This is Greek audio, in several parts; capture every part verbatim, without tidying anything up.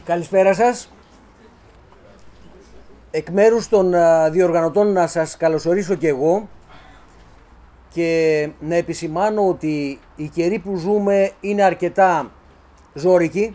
Καλησπέρα σας. Εκ μέρους των διοργανωτών να σας καλωσορίσω και εγώ και να επισημάνω ότι οι καιροί που ζούμε είναι αρκετά ζώρικοι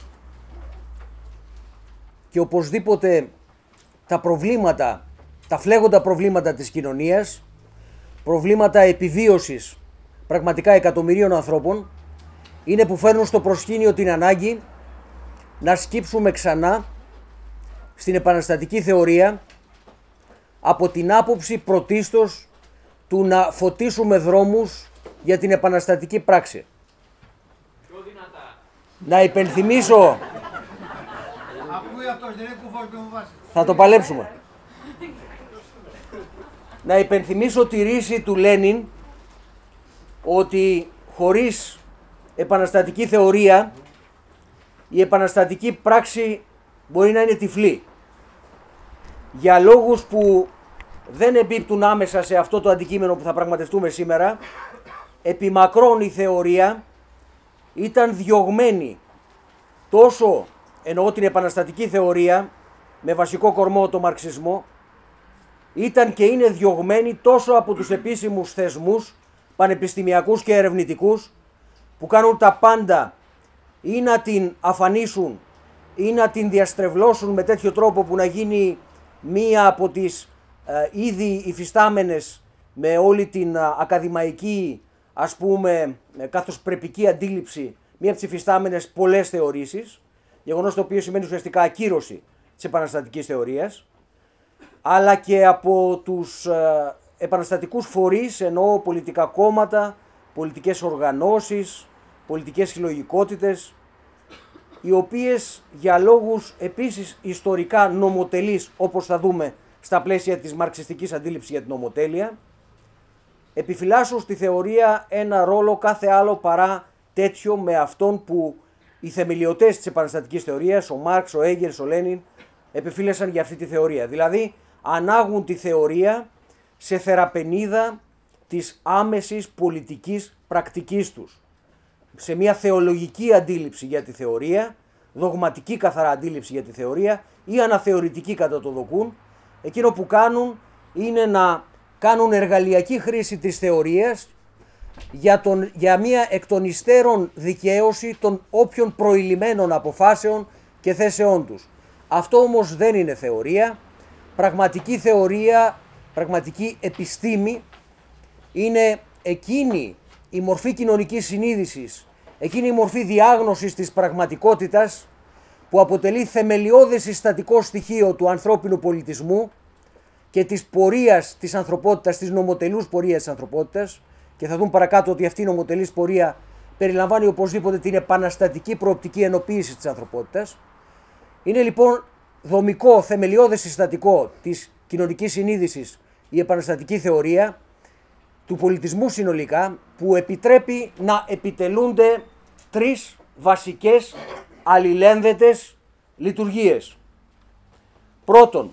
και οπωσδήποτε τα προβλήματα, τα φλέγοντα προβλήματα της κοινωνίας, προβλήματα επιβίωσης πραγματικά εκατομμυρίων ανθρώπων, είναι που φέρνουν στο προσκήνιο την ανάγκη να σκύψουμε ξανά στην επαναστατική θεωρία από την άποψη πρωτίστως του να φωτίσουμε δρόμους για την επαναστατική πράξη. Πιο δυνατά. Να υπενθυμίσω... Θα το παλέψουμε. Να υπενθυμίσω τη ρίση του Λένιν ότι χωρίς επαναστατική θεωρία η επαναστατική πράξη μπορεί να είναι τυφλή. Για λόγους που δεν εμπίπτουν άμεσα σε αυτό το αντικείμενο που θα πραγματευτούμε σήμερα, επιμακρών η θεωρία ήταν διωγμένη τόσο, εννοώ την επαναστατική θεωρία, με βασικό κορμό το μαρξισμό, ήταν και είναι διωγμένη τόσο από τους επίσημους θεσμούς, πανεπιστημιακούς και ερευνητικούς, που κάνουν τα πάντα ή να την αφανίσουν ή να την διαστρεβλώσουν με τέτοιο τρόπο που να γίνει μία από τις ε, ήδη υφιστάμενες με όλη την ε, ακαδημαϊκή, ας πούμε, ε, καθώς πρεπική αντίληψη, μία από τις υφιστάμενες πολλές θεωρήσεις, γεγονός το οποίο σημαίνει ουσιαστικά ακύρωση της επαναστατικής θεωρίας, αλλά και από τους ε, επαναστατικούς φορείς, εννοώ πολιτικά κόμματα, πολιτικές οργανώσεις, πολιτικές συλλογικότητες, οι οποίες για λόγους επίσης ιστορικά νομοτελείς, όπως θα δούμε στα πλαίσια της μαρξιστικής αντίληψης για την νομοτέλεια, επιφυλάσσουν στη θεωρία ένα ρόλο κάθε άλλο παρά τέτοιο με αυτόν που οι θεμελιωτές της επαναστατικής θεωρίας, ο Μάρξ, ο Έγγελς, ο Λένιν, επιφύλασαν για αυτή τη θεωρία. Δηλαδή ανάγουν τη θεωρία σε θεραπενίδα της άμεσης πολιτικής πρακτικής τους. Σε μια θεολογική αντίληψη για τη θεωρία, δογματική καθαρά αντίληψη για τη θεωρία ή αναθεωρητική κατά το δοκούν, εκείνο που κάνουν είναι να κάνουν εργαλειακή χρήση της θεωρίας για, τον, για μια εκ των υστέρων δικαίωση των όποιων προηλημμένων αποφάσεων και θέσεών τους. Αυτό όμως δεν είναι θεωρία. Πραγματική θεωρία, πραγματική επιστήμη είναι εκείνη η μορφή κοινωνικής συνείδησης, εκείνη η μορφή διάγνωσης της πραγματικότητας που αποτελεί θεμελιώδες συστατικό στοιχείο του ανθρώπινου πολιτισμού και της πορείας της ανθρωπότητας, της νομοτελούς πορείας της ανθρωπότητας, και θα δούμε παρακάτω ότι αυτή η νομοτελής πορεία περιλαμβάνει οπωσδήποτε την επαναστατική προοπτική ενοποίηση της ανθρωπότητας. Είναι λοιπόν δομικό, θεμελιώδες συστατικό της κοινωνικής συνείδησης η επαναστατική θεωρία του πολιτισμού συνολικά, που επιτρέπει να επιτελούνται τρεις βασικές αλληλένδετες λειτουργίες. Πρώτον,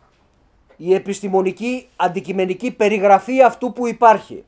η επιστημονική αντικειμενική περιγραφή αυτού που υπάρχει.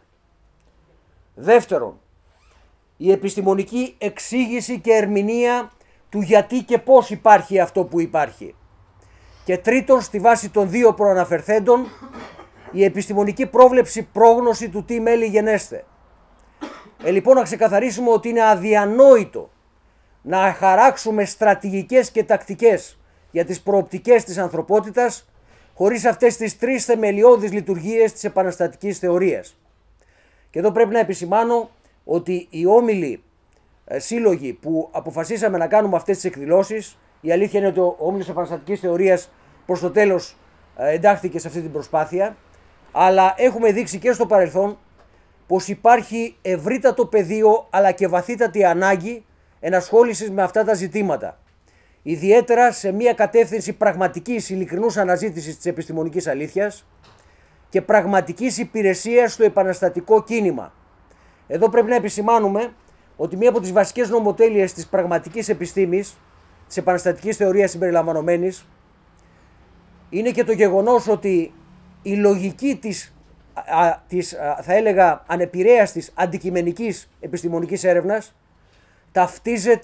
Δεύτερον, η επιστημονική εξήγηση και ερμηνεία του γιατί και πώς υπάρχει αυτό που υπάρχει. Και τρίτον, στη βάση των δύο προαναφερθέντων, η επιστημονική πρόβλεψη πρόγνωση του τι μέλη γενέστε. Ε, λοιπόν, να ξεκαθαρίσουμε ότι είναι αδιανόητο να χαράξουμε στρατηγικές και τακτικές για τις προοπτικές της ανθρωπότητας χωρίς αυτές τις τρεις θεμελιώδεις λειτουργίες της επαναστατικής θεωρίας. Και εδώ πρέπει να επισημάνω ότι οι όμιλοι ε, σύλλογοι που αποφασίσαμε να κάνουμε αυτές τις εκδηλώσεις, η αλήθεια είναι ότι ο όμιλος επαναστατικής θεωρίας προς το τέλος ε, εντάχθηκε σε αυτή την προσπάθεια, αλλά έχουμε δείξει και στο παρελθόν πως υπάρχει ευρύτατο πεδίο αλλά και βαθύτατη ανάγκη ενασχόλησης με αυτά τα ζητήματα. Ιδιαίτερα σε μια κατεύθυνση πραγματικής ειλικρινούς αναζήτησης της επιστημονικής αλήθειας και πραγματικής υπηρεσίας στο επαναστατικό κίνημα. Εδώ πρέπει να επισημάνουμε ότι μία από τις βασικές νομοτέλειες της πραγματικής επιστήμης, της επαναστατικής θεωρίας συμπεριλαμβανομένης, είναι και το γεγονός ότι η λογική της, α, της α, θα έλεγα ανεπηρέαστης αντικειμενικής επιστημονικής έρευνας ταυτίζεται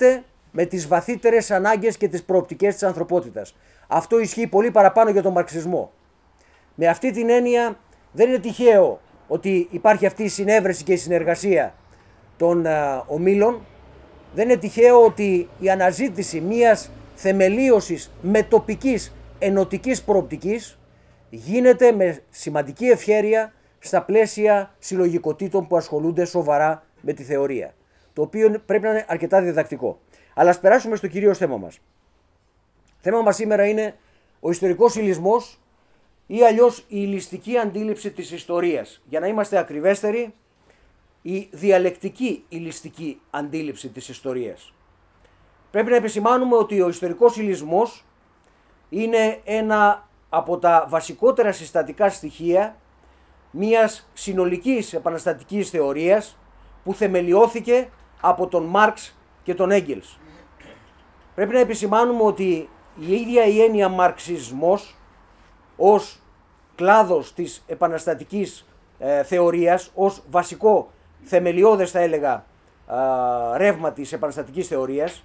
με τις βαθύτερες ανάγκες και τις προοπτικές της ανθρωπότητας. Αυτό ισχύει πολύ παραπάνω για τον μαρξισμό. Με αυτή την έννοια δεν είναι τυχαίο ότι υπάρχει αυτή η συνέβρεση και η συνεργασία των α, ομίλων. Δεν είναι τυχαίο ότι η αναζήτηση μιας θεμελίωσης μετοπικής ενωτικής προοπτικής γίνεται με σημαντική ευχέρεια στα πλαίσια συλλογικοτήτων που ασχολούνται σοβαρά με τη θεωρία. Το οποίο πρέπει να είναι αρκετά διδακτικό. Αλλά ας περάσουμε στο κυρίως θέμα μας. Θέμα μας σήμερα είναι ο ιστορικός υλισμός ή αλλιώς η υλιστική αντίληψη της ιστορίας. Για να είμαστε ακριβέστεροι, η διαλεκτική υλιστική αντίληψη της ιστορίας. Πρέπει να επισημάνουμε ότι ο ιστορικός υλισμός είναι ένα από τα βασικότερα συστατικά στοιχεία μιας συνολικής επαναστατικής θεωρίας που θεμελιώθηκε από τον Μάρξ και τον Έγγελς. Πρέπει να επισημάνουμε ότι η ίδια η έννοια μαρξισμός ως κλάδος της επαναστατικής ε, θεωρίας, ως βασικό θεμελιώδες θα έλεγα ε, ρεύμα της επαναστατικής θεωρίας,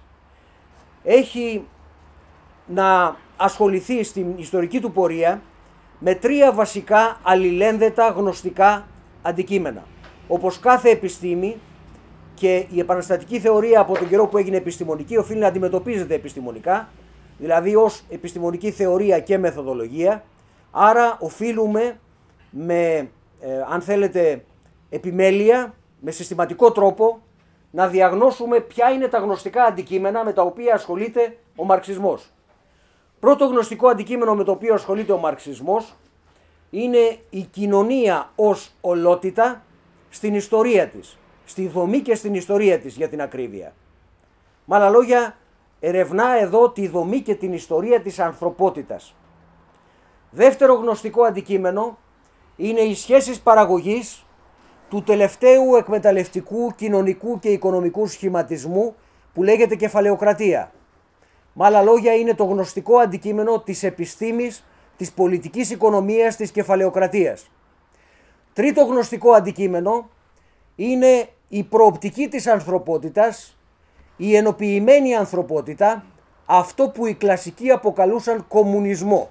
έχει να ασχοληθεί στην ιστορική του πορεία με τρία βασικά αλληλένδετα γνωστικά αντικείμενα. Όπως κάθε επιστήμη, και η επαναστατική θεωρία από τον καιρό που έγινε επιστημονική οφείλει να αντιμετωπίζεται επιστημονικά, δηλαδή ως επιστημονική θεωρία και μεθοδολογία. Άρα οφείλουμε με, ε, αν θέλετε, επιμέλεια, με συστηματικό τρόπο, να διαγνώσουμε ποια είναι τα γνωστικά αντικείμενα με τα οποία ασχολείται ο μαρξισμός. Πρώτο γνωστικό αντικείμενο με το οποίο ασχολείται ο μαρξισμός είναι η κοινωνία ως ολότητα στην ιστορία της, στη δομή και στην ιστορία της για την ακρίβεια. Με άλλα λόγια, ερευνά εδώ τη δομή και την ιστορία της ανθρωπότητας. Δεύτερο γνωστικό αντικείμενο είναι οι σχέσεις παραγωγής του τελευταίου εκμεταλλευτικού, κοινωνικού και οικονομικού σχηματισμού που λέγεται κεφαλαιοκρατία. Με άλλα λόγια, είναι το γνωστικό αντικείμενο της επιστήμης, της πολιτικής οικονομίας της κεφαλαιοκρατίας. Τρίτο γνωστικό αντικείμενο είναι η προοπτική της ανθρωπότητας, η ενοποιημένη ανθρωπότητα, αυτό που οι κλασικοί αποκαλούσαν κομμουνισμό.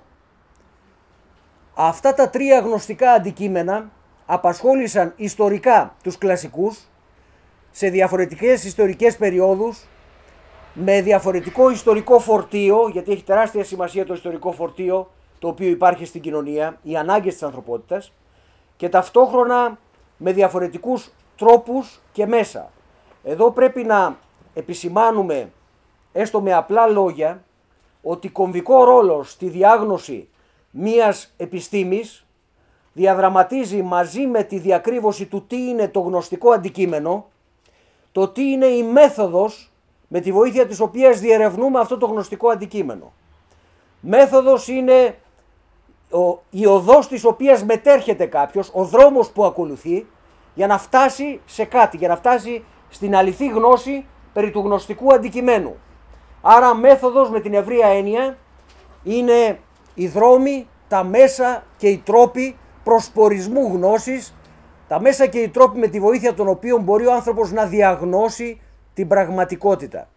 Αυτά τα τρία γνωστικά αντικείμενα απασχόλησαν ιστορικά τους κλασικούς σε διαφορετικές ιστορικές περιόδους, με διαφορετικό ιστορικό φορτίο, γιατί έχει τεράστια σημασία το ιστορικό φορτίο το οποίο υπάρχει στην κοινωνία, οι ανάγκες της ανθρωπότητας, και ταυτόχρονα με διαφορετικούς τρόπους και μέσα. Εδώ πρέπει να επισημάνουμε, έστω με απλά λόγια, ότι κομβικό ρόλο στη διάγνωση μίας επιστήμης διαδραματίζει, μαζί με τη διακρύβωση του τι είναι το γνωστικό αντικείμενο, το τι είναι η μέθοδος με τη βοήθεια της οποίας διερευνούμε αυτό το γνωστικό αντικείμενο. Μέθοδος είναι ο, η οδός της οποίας μετέρχεται κάποιος, ο δρόμος που ακολουθεί για να φτάσει σε κάτι, για να φτάσει στην αληθή γνώση περί του γνωστικού αντικειμένου. Άρα μέθοδος με την ευρεία έννοια είναι οι δρόμοι, τα μέσα και οι τρόποι προσπορισμού γνώσης, τα μέσα και οι τρόποι με τη βοήθεια των οποίων μπορεί ο άνθρωπος να διαγνώσει την πραγματικότητα.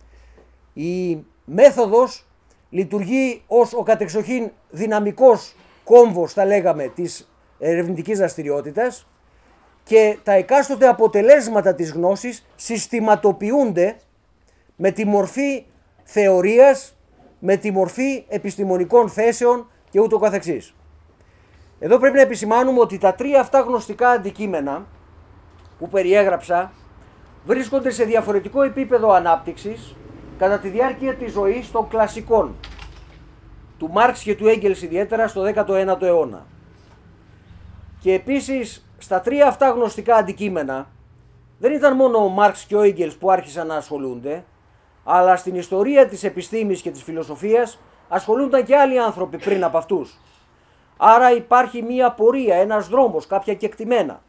Η μέθοδος λειτουργεί ως ο κατεξοχήν δυναμικός κόμβος, θα λέγαμε, της ερευνητικής δραστηριότητας, και τα εκάστοτε αποτελέσματα της γνώσης συστηματοποιούνται με τη μορφή θεωρίας, με τη μορφή επιστημονικών θέσεων και ούτω καθεξής. Εδώ πρέπει να επισημάνουμε ότι τα τρία αυτά γνωστικά αντικείμενα που περιέγραψα βρίσκονται σε διαφορετικό επίπεδο ανάπτυξης κατά τη διάρκεια της ζωής των κλασικών, του Μάρξ και του Έγγελς ιδιαίτερα στο δέκατο ένατο αιώνα. Και επίσης στα τρία αυτά γνωστικά αντικείμενα δεν ήταν μόνο ο Μάρξ και ο Έγγελς που άρχισαν να ασχολούνται, αλλά στην ιστορία της επιστήμης και της φιλοσοφίας ασχολούνταν και άλλοι άνθρωποι πριν από αυτούς. Άρα υπάρχει μία πορεία, ένας δρόμος, κάποια κεκτημένα.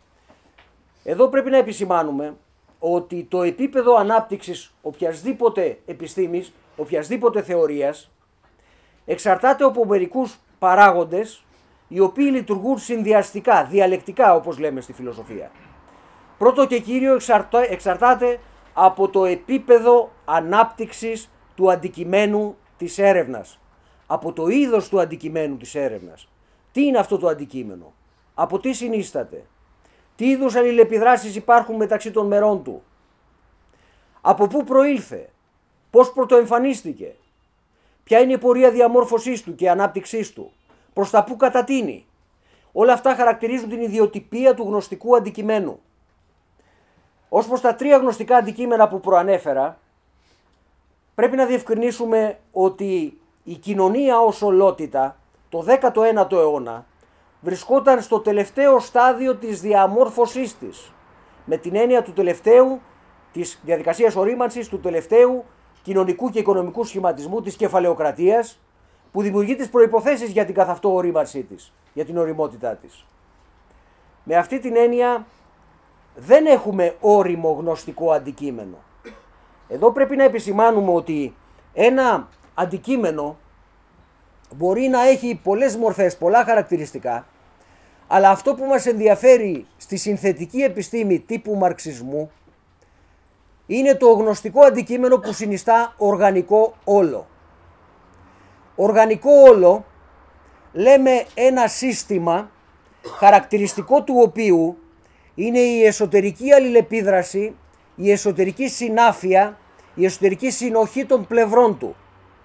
Εδώ πρέπει να επισημάνουμε ότι το επίπεδο ανάπτυξης οποιασδήποτε επιστήμης, οποιασδήποτε θεωρίας, εξαρτάται από μερικούς παράγοντες οι οποίοι λειτουργούν συνδυαστικά, διαλεκτικά όπως λέμε στη φιλοσοφία. Πρώτο και κύριο εξαρτά, εξαρτάται από το επίπεδο ανάπτυξης του αντικειμένου της έρευνας. Από το είδος του αντικειμένου της έρευνας. Τι είναι αυτό το αντικείμενο, από τι συνίσταται, τι είδους αλληλεπιδράσεις υπάρχουν μεταξύ των μερών του, από πού προήλθε, πώς πρωτοεμφανίστηκε, ποια είναι η πορεία διαμόρφωσής του και ανάπτυξής του, προς τα πού κατατείνει. Όλα αυτά χαρακτηρίζουν την ιδιοτυπία του γνωστικού αντικειμένου. Ως προς τα τρία γνωστικά αντικείμενα που προανέφερα, πρέπει να διευκρινίσουμε ότι η κοινωνία ως ολότητα το δέκατο ένατο αιώνα βρισκόταν στο τελευταίο στάδιο της διαμόρφωσής της, με την έννοια του τελευταίου, της διαδικασίας ορίμανσης, του τελευταίου κοινωνικού και οικονομικού σχηματισμού της κεφαλαιοκρατίας, που δημιουργεί τις προϋποθέσεις για την καθ' αυτό ορίμανσή της, για την οριμότητά της. Με αυτή την έννοια δεν έχουμε όριμο γνωστικό αντικείμενο. Εδώ πρέπει να επισημάνουμε ότι ένα αντικείμενο μπορεί να έχει πολλές μορφές, πολλά χαρακτηριστικά, αλλά αυτό που μας ενδιαφέρει στη συνθετική επιστήμη τύπου μαρξισμού είναι το γνωστικό αντικείμενο που συνιστά οργανικό όλο. Οργανικό όλο λέμε ένα σύστημα χαρακτηριστικό του οποίου είναι η εσωτερική αλληλεπίδραση, η εσωτερική συνάφεια, η εσωτερική συνοχή των πλευρών του.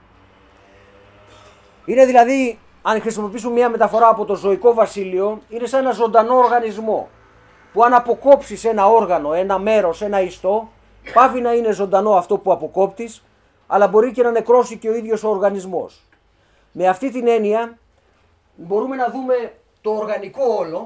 Είναι δηλαδή, αν χρησιμοποιήσουμε μια μεταφορά από το ζωικό βασίλειο, είναι σαν ένα ζωντανό οργανισμό που αν αποκόψεις ένα όργανο, ένα μέρος, ένα ιστό, πάβει να είναι ζωντανό αυτό που αποκόπτεις, αλλά μπορεί και να νεκρώσει και ο ίδιος ο οργανισμός. Με αυτή την έννοια μπορούμε να δούμε το οργανικό όλο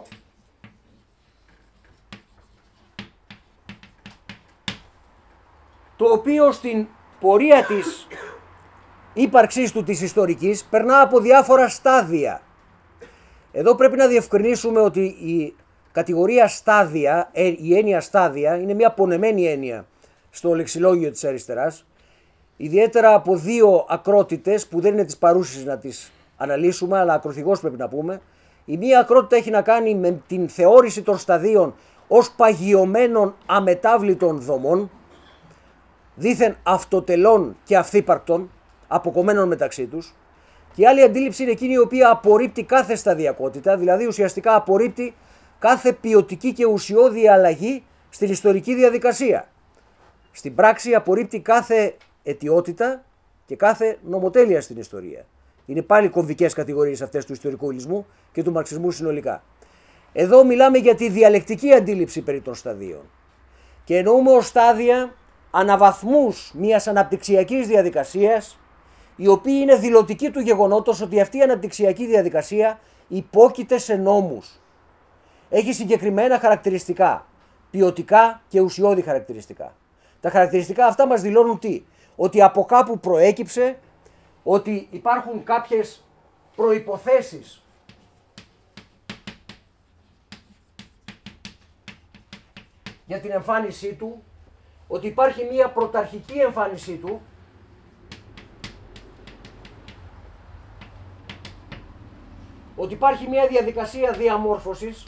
το οποίο στην πορεία της ύπαρξής του της ιστορικής περνά από διάφορα στάδια. Εδώ πρέπει να διευκρινίσουμε ότι η κατηγορία στάδια, η έννοια στάδια είναι μια πονεμένη έννοια στο λεξιλόγιο της αριστεράς, ιδιαίτερα από δύο ακρότητες που δεν είναι τις παρούσες να τις αναλύσουμε, αλλά ακροθυγώς πρέπει να πούμε. Η μία ακρότητα έχει να κάνει με την θεώρηση των σταδίων ως παγιωμένων αμετάβλητων δομών, δήθεν αυτοτελών και αυθύπαρκτων, αποκομμένων μεταξύ τους, και η άλλη αντίληψη είναι εκείνη η οποία απορρίπτει κάθε σταδιακότητα, δηλαδή ουσιαστικά απορρίπτει κάθε ποιοτική και ουσιώδη αλλαγή στην ιστορική διαδικασία. Στην πράξη απορρίπτει κάθε αιτιότητα και κάθε νομοτέλεια στην ιστορία. Είναι πάλι κομβικές κατηγορίες αυτές του ιστορικού υλισμού και του μαρξισμού συνολικά. Εδώ μιλάμε για τη διαλεκτική αντίληψη περί των σταδίων και εννοούμε ως στάδια αναβαθμούς μιας αναπτυξιακής διαδικασίας, η οποία είναι δηλωτική του γεγονότος ότι αυτή η αναπτυξιακή διαδικασία υπόκειται σε νόμους. Έχει συγκεκριμένα χαρακτηριστικά, ποιοτικά και ουσιώδη χαρακτηριστικά. Τα χαρακτηριστικά αυτά μας δηλώνουν τι? Ότι από κάπου προέκυψε, ότι υπάρχουν κάποιες προϋποθέσεις για την εμφάνισή του, ότι υπάρχει μια πρωταρχική εμφάνισή του, ότι υπάρχει μια διαδικασία διαμόρφωσης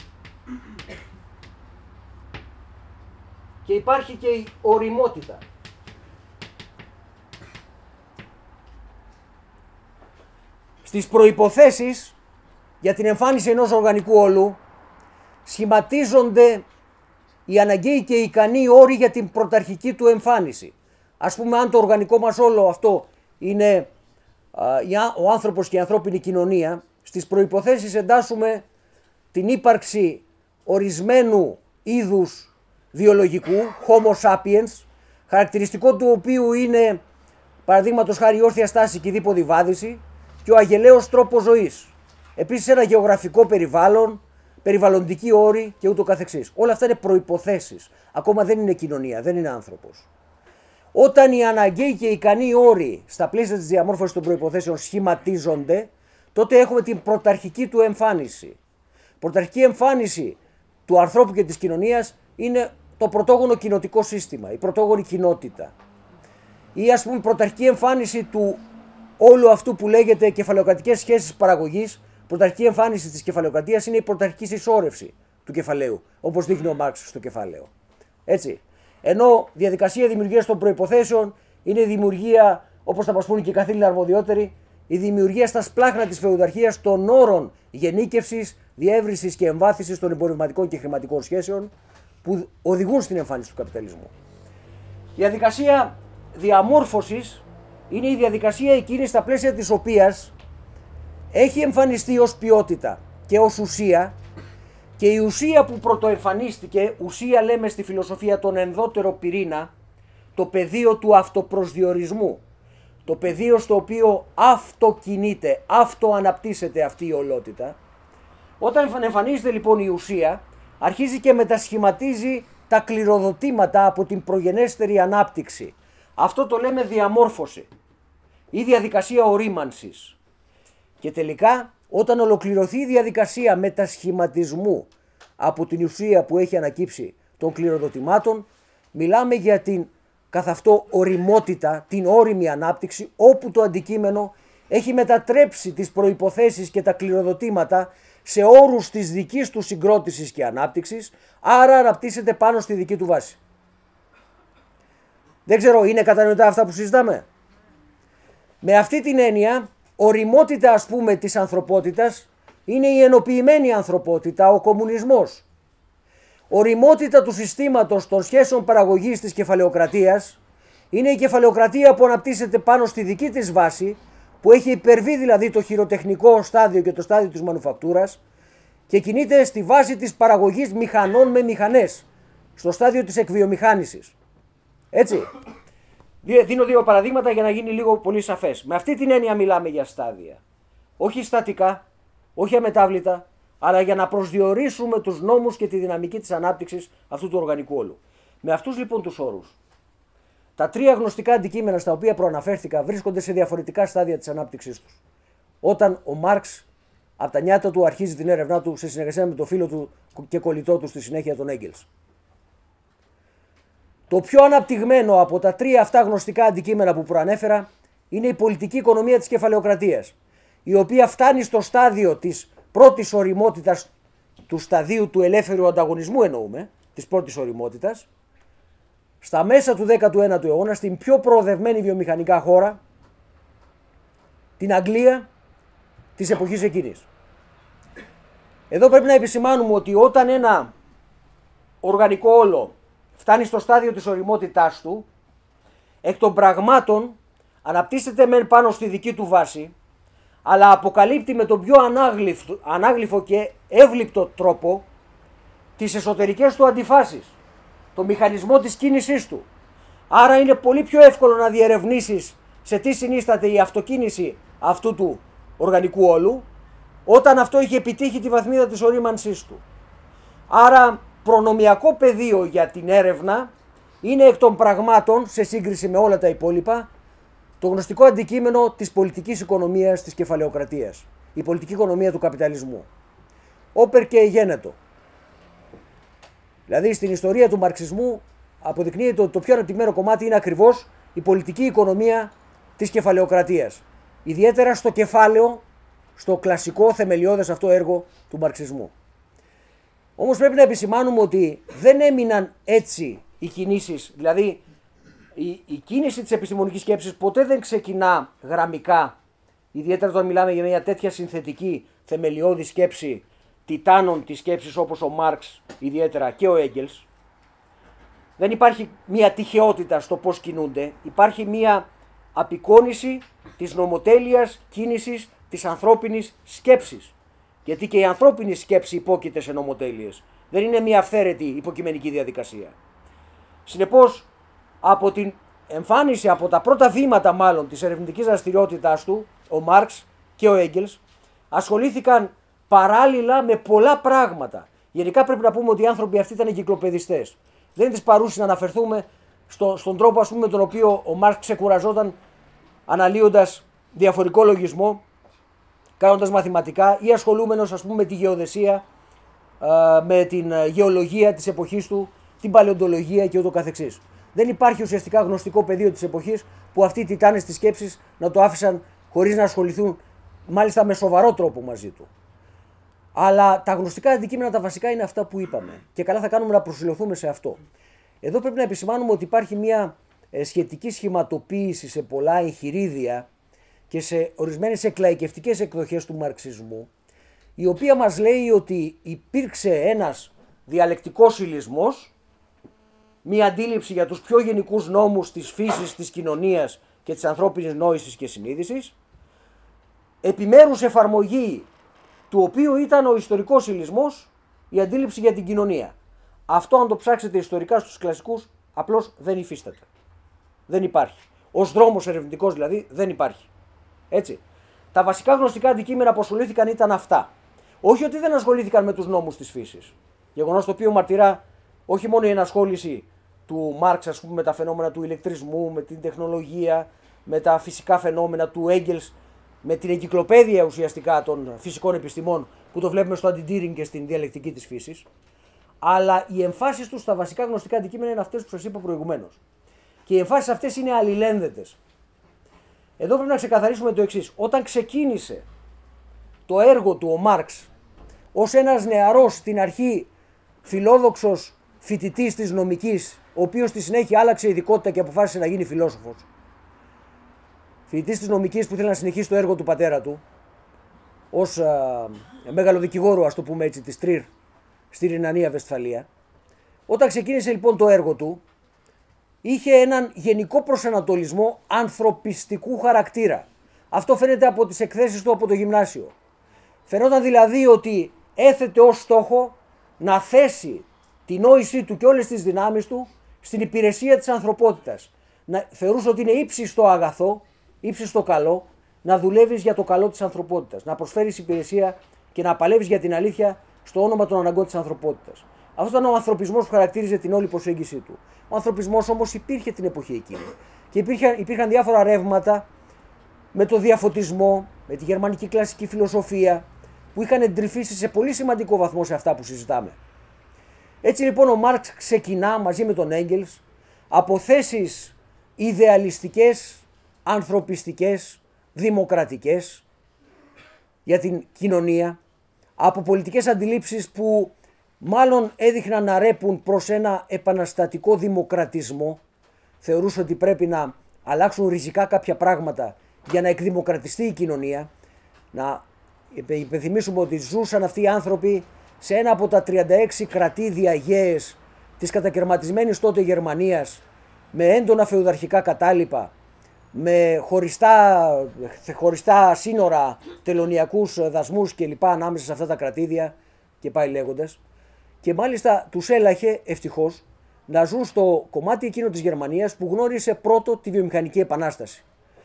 και υπάρχει και η οριμότητα. Στις προϋποθέσεις για την εμφάνιση ενός οργανικού όλου σχηματίζονται οι αναγκαίοι και οι ικανοί όροι για την πρωταρχική του εμφάνιση. Ας πούμε, αν το οργανικό μας όλο αυτό είναι α, ο άνθρωπος και η ανθρώπινη κοινωνία, στις προϋποθέσεις εντάσσουμε την ύπαρξη ορισμένου είδους βιολογικού, Homo sapiens, χαρακτηριστικό του οποίου είναι, παραδείγματος χάρη, η όρθια στάση και η δίποδη βάδιση και ο αγελαίος τρόπος ζωής. Επίσης ένα γεωγραφικό περιβάλλον, περιβαλλοντικοί όροι και ούτω καθεξής. Όλα αυτά είναι προϋποθέσεις. Ακόμα δεν είναι κοινωνία, δεν είναι άνθρωπος. Όταν οι αναγκαίοι και οι ικανοί όροι στα πλαίσια της διαμόρφωσης των προϋποθέσεων σχηματίζονται, τότε έχουμε την πρωταρχική του εμφάνιση. Πρωταρχική εμφάνιση του ανθρώπου και της κοινωνίας είναι το πρωτόγονο κοινοτικό σύστημα, η πρωτόγονη κοινότητα. Ή ας πούμε η πρωταρχική εμφάνιση του όλου αυτού που λέγεται κεφαλαιοκρατικές σχέσεις παραγωγής, πρωταρχική εμφάνιση της κεφαλαιοκρατίας είναι η πρωταρχική συσσόρευση του κεφαλαίου, όπως δείχνει ο Μάρξ στο κεφάλαιο. Έτσι. Ενώ διαδικασία δημιουργίας των προϋποθέσεων είναι η δημιουργία, όπως θα μας πούνε και οι καθήλυνα αρμοδιότεροι, η δημιουργία στα σπλάχνα της φεουδαρχίας των όρων γενίκευσης, διεύρυνσης και εμβάθυνσης των εμπορευματικών και χρηματικών σχέσεων που οδηγούν στην εμφάνιση του καπιταλισμού. Η διαδικασία διαμόρφωσης είναι η διαδικασία εκείνη στα πλαίσια της οποίας έχει εμφανιστεί ως ποιότητα και ως ουσία, και η ουσία που πρωτοεμφανίστηκε, ουσία λέμε στη φιλοσοφία τον ενδότερο πυρήνα, το πεδίο του αυτοπροσδιορισμού, το πεδίο στο οποίο αυτοκινείται, αυτοαναπτύσσεται αυτή η ολότητα. Όταν εμφανίζεται λοιπόν η ουσία, αρχίζει και μετασχηματίζει τα κληροδοτήματα από την προγενέστερη ανάπτυξη. Αυτό το λέμε διαμόρφωση ή διαδικασία ορίμανσης. Και τελικά, όταν ολοκληρωθεί η διαδικασία μετασχηματισμού από την ουσία που έχει ανακύψει των κληροδοτημάτων, μιλάμε για την καθ' αυτό οριμότητα, την όριμη ανάπτυξη, όπου το αντικείμενο έχει μετατρέψει τις προϋποθέσεις και τα κληροδοτήματα σε όρους της δικής του συγκρότησης και ανάπτυξης, άρα αναπτύσσεται πάνω στη δική του βάση. Δεν ξέρω, είναι κατανοητά αυτά που συζητάμε? Με αυτή την έννοια, οριμότητα ας πούμε της ανθρωπότητας είναι η ενοποιημένη ανθρωπότητα, ο κομμουνισμός. Οριμότητα του συστήματος των σχέσεων παραγωγής της κεφαλαιοκρατίας είναι η κεφαλαιοκρατία που αναπτύσσεται πάνω στη δική της βάση, που έχει υπερβεί δηλαδή το χειροτεχνικό στάδιο και το στάδιο της μανουφακτούρας και κινείται στη βάση της παραγωγής μηχανών με μηχανές, στο στάδιο της εκβιομηχάνησης. Έτσι. Δίνω δύο παραδείγματα για να γίνει λίγο πολύ σαφές. Με αυτή την έννοια μιλάμε για στάδια. Όχι στατικά, όχι αμετάβλητα, αλλά για να προσδιορίσουμε τους νόμους και τη δυναμική της ανάπτυξης αυτού του οργανικού όλου. Με αυτούς λοιπόν τους όρους, τα τρία γνωστικά αντικείμενα στα οποία προαναφέρθηκα βρίσκονται σε διαφορετικά στάδια της ανάπτυξής τους. Όταν ο Μάρξ από τα νιάτα του αρχίζει την έρευνά του σε συνεργασία με τον φίλο του και κολλητό του στη συνέχεια τον Έγγελς. Το πιο αναπτυγμένο από τα τρία αυτά γνωστικά αντικείμενα που προανέφερα είναι η πολιτική οικονομία της κεφαλαιοκρατίας, η οποία φτάνει στο στάδιο της πρώτης οριμότητας, του σταδίου του ελεύθερου ανταγωνισμού εννοούμε, της πρώτης οριμότητας, στα μέσα του δέκατου ένατου αιώνα, στην πιο προοδευμένη βιομηχανικά χώρα, την Αγγλία της εποχής εκείνης. Εδώ πρέπει να επισημάνουμε ότι όταν ένα οργανικό όλο φτάνει στο στάδιο της οριμότητάς του, εκ των πραγμάτων αναπτύσσεται μεν πάνω στη δική του βάση, αλλά αποκαλύπτει με τον πιο ανάγλυφο, ανάγλυφο και εύληπτο τρόπο τις εσωτερικές του αντιφάσεις, το μηχανισμό της κίνησής του. Άρα είναι πολύ πιο εύκολο να διερευνήσεις σε τι συνίσταται η αυτοκίνηση αυτού του οργανικού όλου, όταν αυτό έχει επιτύχει τη βαθμίδα της ορίμανσής του. Άρα προνομιακό πεδίο για την έρευνα είναι εκ των πραγμάτων, σε σύγκριση με όλα τα υπόλοιπα, το γνωστικό αντικείμενο της πολιτικής οικονομίας της κεφαλαιοκρατίας, η πολιτική οικονομία του καπιταλισμού. Όπερ και εγένετο. Δηλαδή στην ιστορία του μαρξισμού αποδεικνύεται ότι το πιο αναπτυγμένο κομμάτι είναι ακριβώς η πολιτική οικονομία της κεφαλαιοκρατίας. Ιδιαίτερα στο κεφάλαιο, στο κλασικό θεμελιώδες αυτό έργο του μαρξισμού. Όμως πρέπει να επισημάνουμε ότι δεν έμειναν έτσι οι κινήσεις, δηλαδή η, η κίνηση της επιστημονικής σκέψης ποτέ δεν ξεκινά γραμμικά, ιδιαίτερα όταν μιλάμε για μια τέτοια συνθετική θεμελιώδη σκέψη τιτάνων της σκέψης όπως ο Μάρξ ιδιαίτερα και ο Έγγελς. Δεν υπάρχει μια τυχαιότητα στο πώς κινούνται, υπάρχει μια απεικόνηση της νομοτέλειας κίνησης της ανθρώπινης σκέψης. Γιατί και η ανθρώπινη σκέψη υπόκειται σε νομοτέλειες. Δεν είναι μια αυθαίρετη υποκειμενική διαδικασία. Συνεπώς, από την εμφάνιση, από τα πρώτα βήματα μάλλον της ερευνητικής δραστηριότητάς του, ο Μάρξ και ο Έγγελς ασχολήθηκαν παράλληλα με πολλά πράγματα. Γενικά πρέπει να πούμε ότι οι άνθρωποι αυτοί ήταν εγκυκλοπαιδιστές. Δεν είναι της παρούσης να αναφερθούμε στο, στον τρόπο ας πούμε, με τον οποίο ο Μάρξ ξεκουραζόταν αναλύοντας διαφορικό λογισμό, κάνοντας μαθηματικά ή ασχολούμενος ας πούμε με τη γεωδεσία, με την γεωλογία της εποχής του, την παλαιοντολογία και ούτω καθεξής. Δεν υπάρχει ουσιαστικά γνωστικό πεδίο της εποχής που αυτοί οι τιτάνες της σκέψης να το άφησαν χωρίς να ασχοληθούν μάλιστα με σοβαρό τρόπο μαζί του. Αλλά τα γνωστικά αντικείμενα τα βασικά είναι αυτά που είπαμε και καλά θα κάνουμε να προσιλωθούμε σε αυτό. Εδώ πρέπει να επισημάνουμε ότι υπάρχει μια ε, σχετική σχηματοποίηση σε πολλά εγχειρίδια και σε ορισμένες εκλαϊκευτικές εκδοχές του μαρξισμού, η οποία μας λέει ότι υπήρξε ένας διαλεκτικός συλλισμός, μία αντίληψη για τους πιο γενικούς νόμους της φύσης, της κοινωνίας και της ανθρώπινης νόησης και συνείδησης, επιμέρους εφαρμογή του οποίου ήταν ο ιστορικός συλλισμός, η αντίληψη για την κοινωνία. Αυτό, αν το ψάξετε ιστορικά στους κλασικούς, απλώς δεν υφίσταται. Δεν υπάρχει. Ως δρόμος ερευνητικός δηλαδή δεν υπάρχει. Έτσι. Τα βασικά γνωστικά αντικείμενα που ασχολήθηκαν ήταν αυτά. Όχι ότι δεν ασχολήθηκαν με τους νόμους της φύσης. Γεγονός το οποίο μαρτυρά όχι μόνο η ενασχόληση του Μάρξ, ας πούμε, με τα φαινόμενα του ηλεκτρισμού, με την τεχνολογία, με τα φυσικά φαινόμενα του Έγγελς, με την εγκυκλοπαίδεια ουσιαστικά των φυσικών επιστημών που το βλέπουμε στο Αντι-Τύρινγκ και στην διαλεκτική της φύσης, αλλά οι εμφάσεις τους στα βασικά γνωστικά αντικείμενα είναι αυτές που σας είπα προηγουμένως. Και οι εμφάσεις αυτές είναι αλληλένδετες. Εδώ πρέπει να ξεκαθαρίσουμε το εξής. Όταν ξεκίνησε το έργο του ο Μάρξ ως ένας νεαρός, στην αρχή φιλόδοξος φοιτητής της νομικής, ο οποίος στη συνέχεια άλλαξε ειδικότητα και αποφάσισε να γίνει φιλόσοφος, φοιτητής της νομικής που ήθελε να συνεχίσει το έργο του πατέρα του, ως α, μεγάλο δικηγόρο, ας το πούμε έτσι, της Τρίρ, στη Ρινανία Βεσφαλία. Όταν ξεκίνησε λοιπόν το έργο του, είχε έναν γενικό προσανατολισμό ανθρωπιστικού χαρακτήρα. Αυτό φαίνεται από τις εκθέσεις του από το γυμνάσιο. Φαινόταν δηλαδή ότι έθετε ως στόχο να θέσει την νόησή του και όλες τις δυνάμεις του στην υπηρεσία της ανθρωπότητας. Να θεωρούσε ότι είναι ύψιστο αγαθό, ύψιστο καλό, να δουλεύεις για το καλό της ανθρωπότητας, να προσφέρεις υπηρεσία και να παλεύεις για την αλήθεια στο όνομα των αναγκών της ανθρωπότητας. Αυτό ήταν ο ανθρωπισμός που χαρακτήριζε την όλη προσέγγιση του. Ο ανθρωπισμός όμως υπήρχε την εποχή εκείνη. Και υπήρχαν, υπήρχαν διάφορα ρεύματα με το διαφωτισμό, με τη γερμανική κλασική φιλοσοφία, που είχαν εντρυφήσει σε πολύ σημαντικό βαθμό σε αυτά που συζητάμε. Έτσι λοιπόν ο Μάρξ ξεκινά μαζί με τον Έγγελς από θέσεις ιδεαλιστικές, ανθρωπιστικές, δημοκρατικές για την κοινωνία, από πολιτικές αντιλήψεις που μάλλον έδειχναν να ρέπουν προς ένα επαναστατικό δημοκρατισμό. Θεωρούσε ότι πρέπει να αλλάξουν ριζικά κάποια πράγματα για να εκδημοκρατιστεί η κοινωνία. Να υπενθυμίσουμε ότι ζούσαν αυτοί οι άνθρωποι σε ένα από τα τριάντα έξι κρατήδια γέες της κατακερματισμένης τότε Γερμανίας, με έντονα φεουδαρχικά κατάλοιπα, με χωριστά, χωριστά σύνορα, τελωνιακούς δασμούς κλπ. Ανάμεσα σε αυτά τα κρατήδια και πάει λέγοντας. Και μάλιστα τους έλαχε ευτυχώς να ζουν στο κομμάτι εκείνο της Γερμανίας που γνώρισε πρώτο τη βιομηχανική επανάσταση.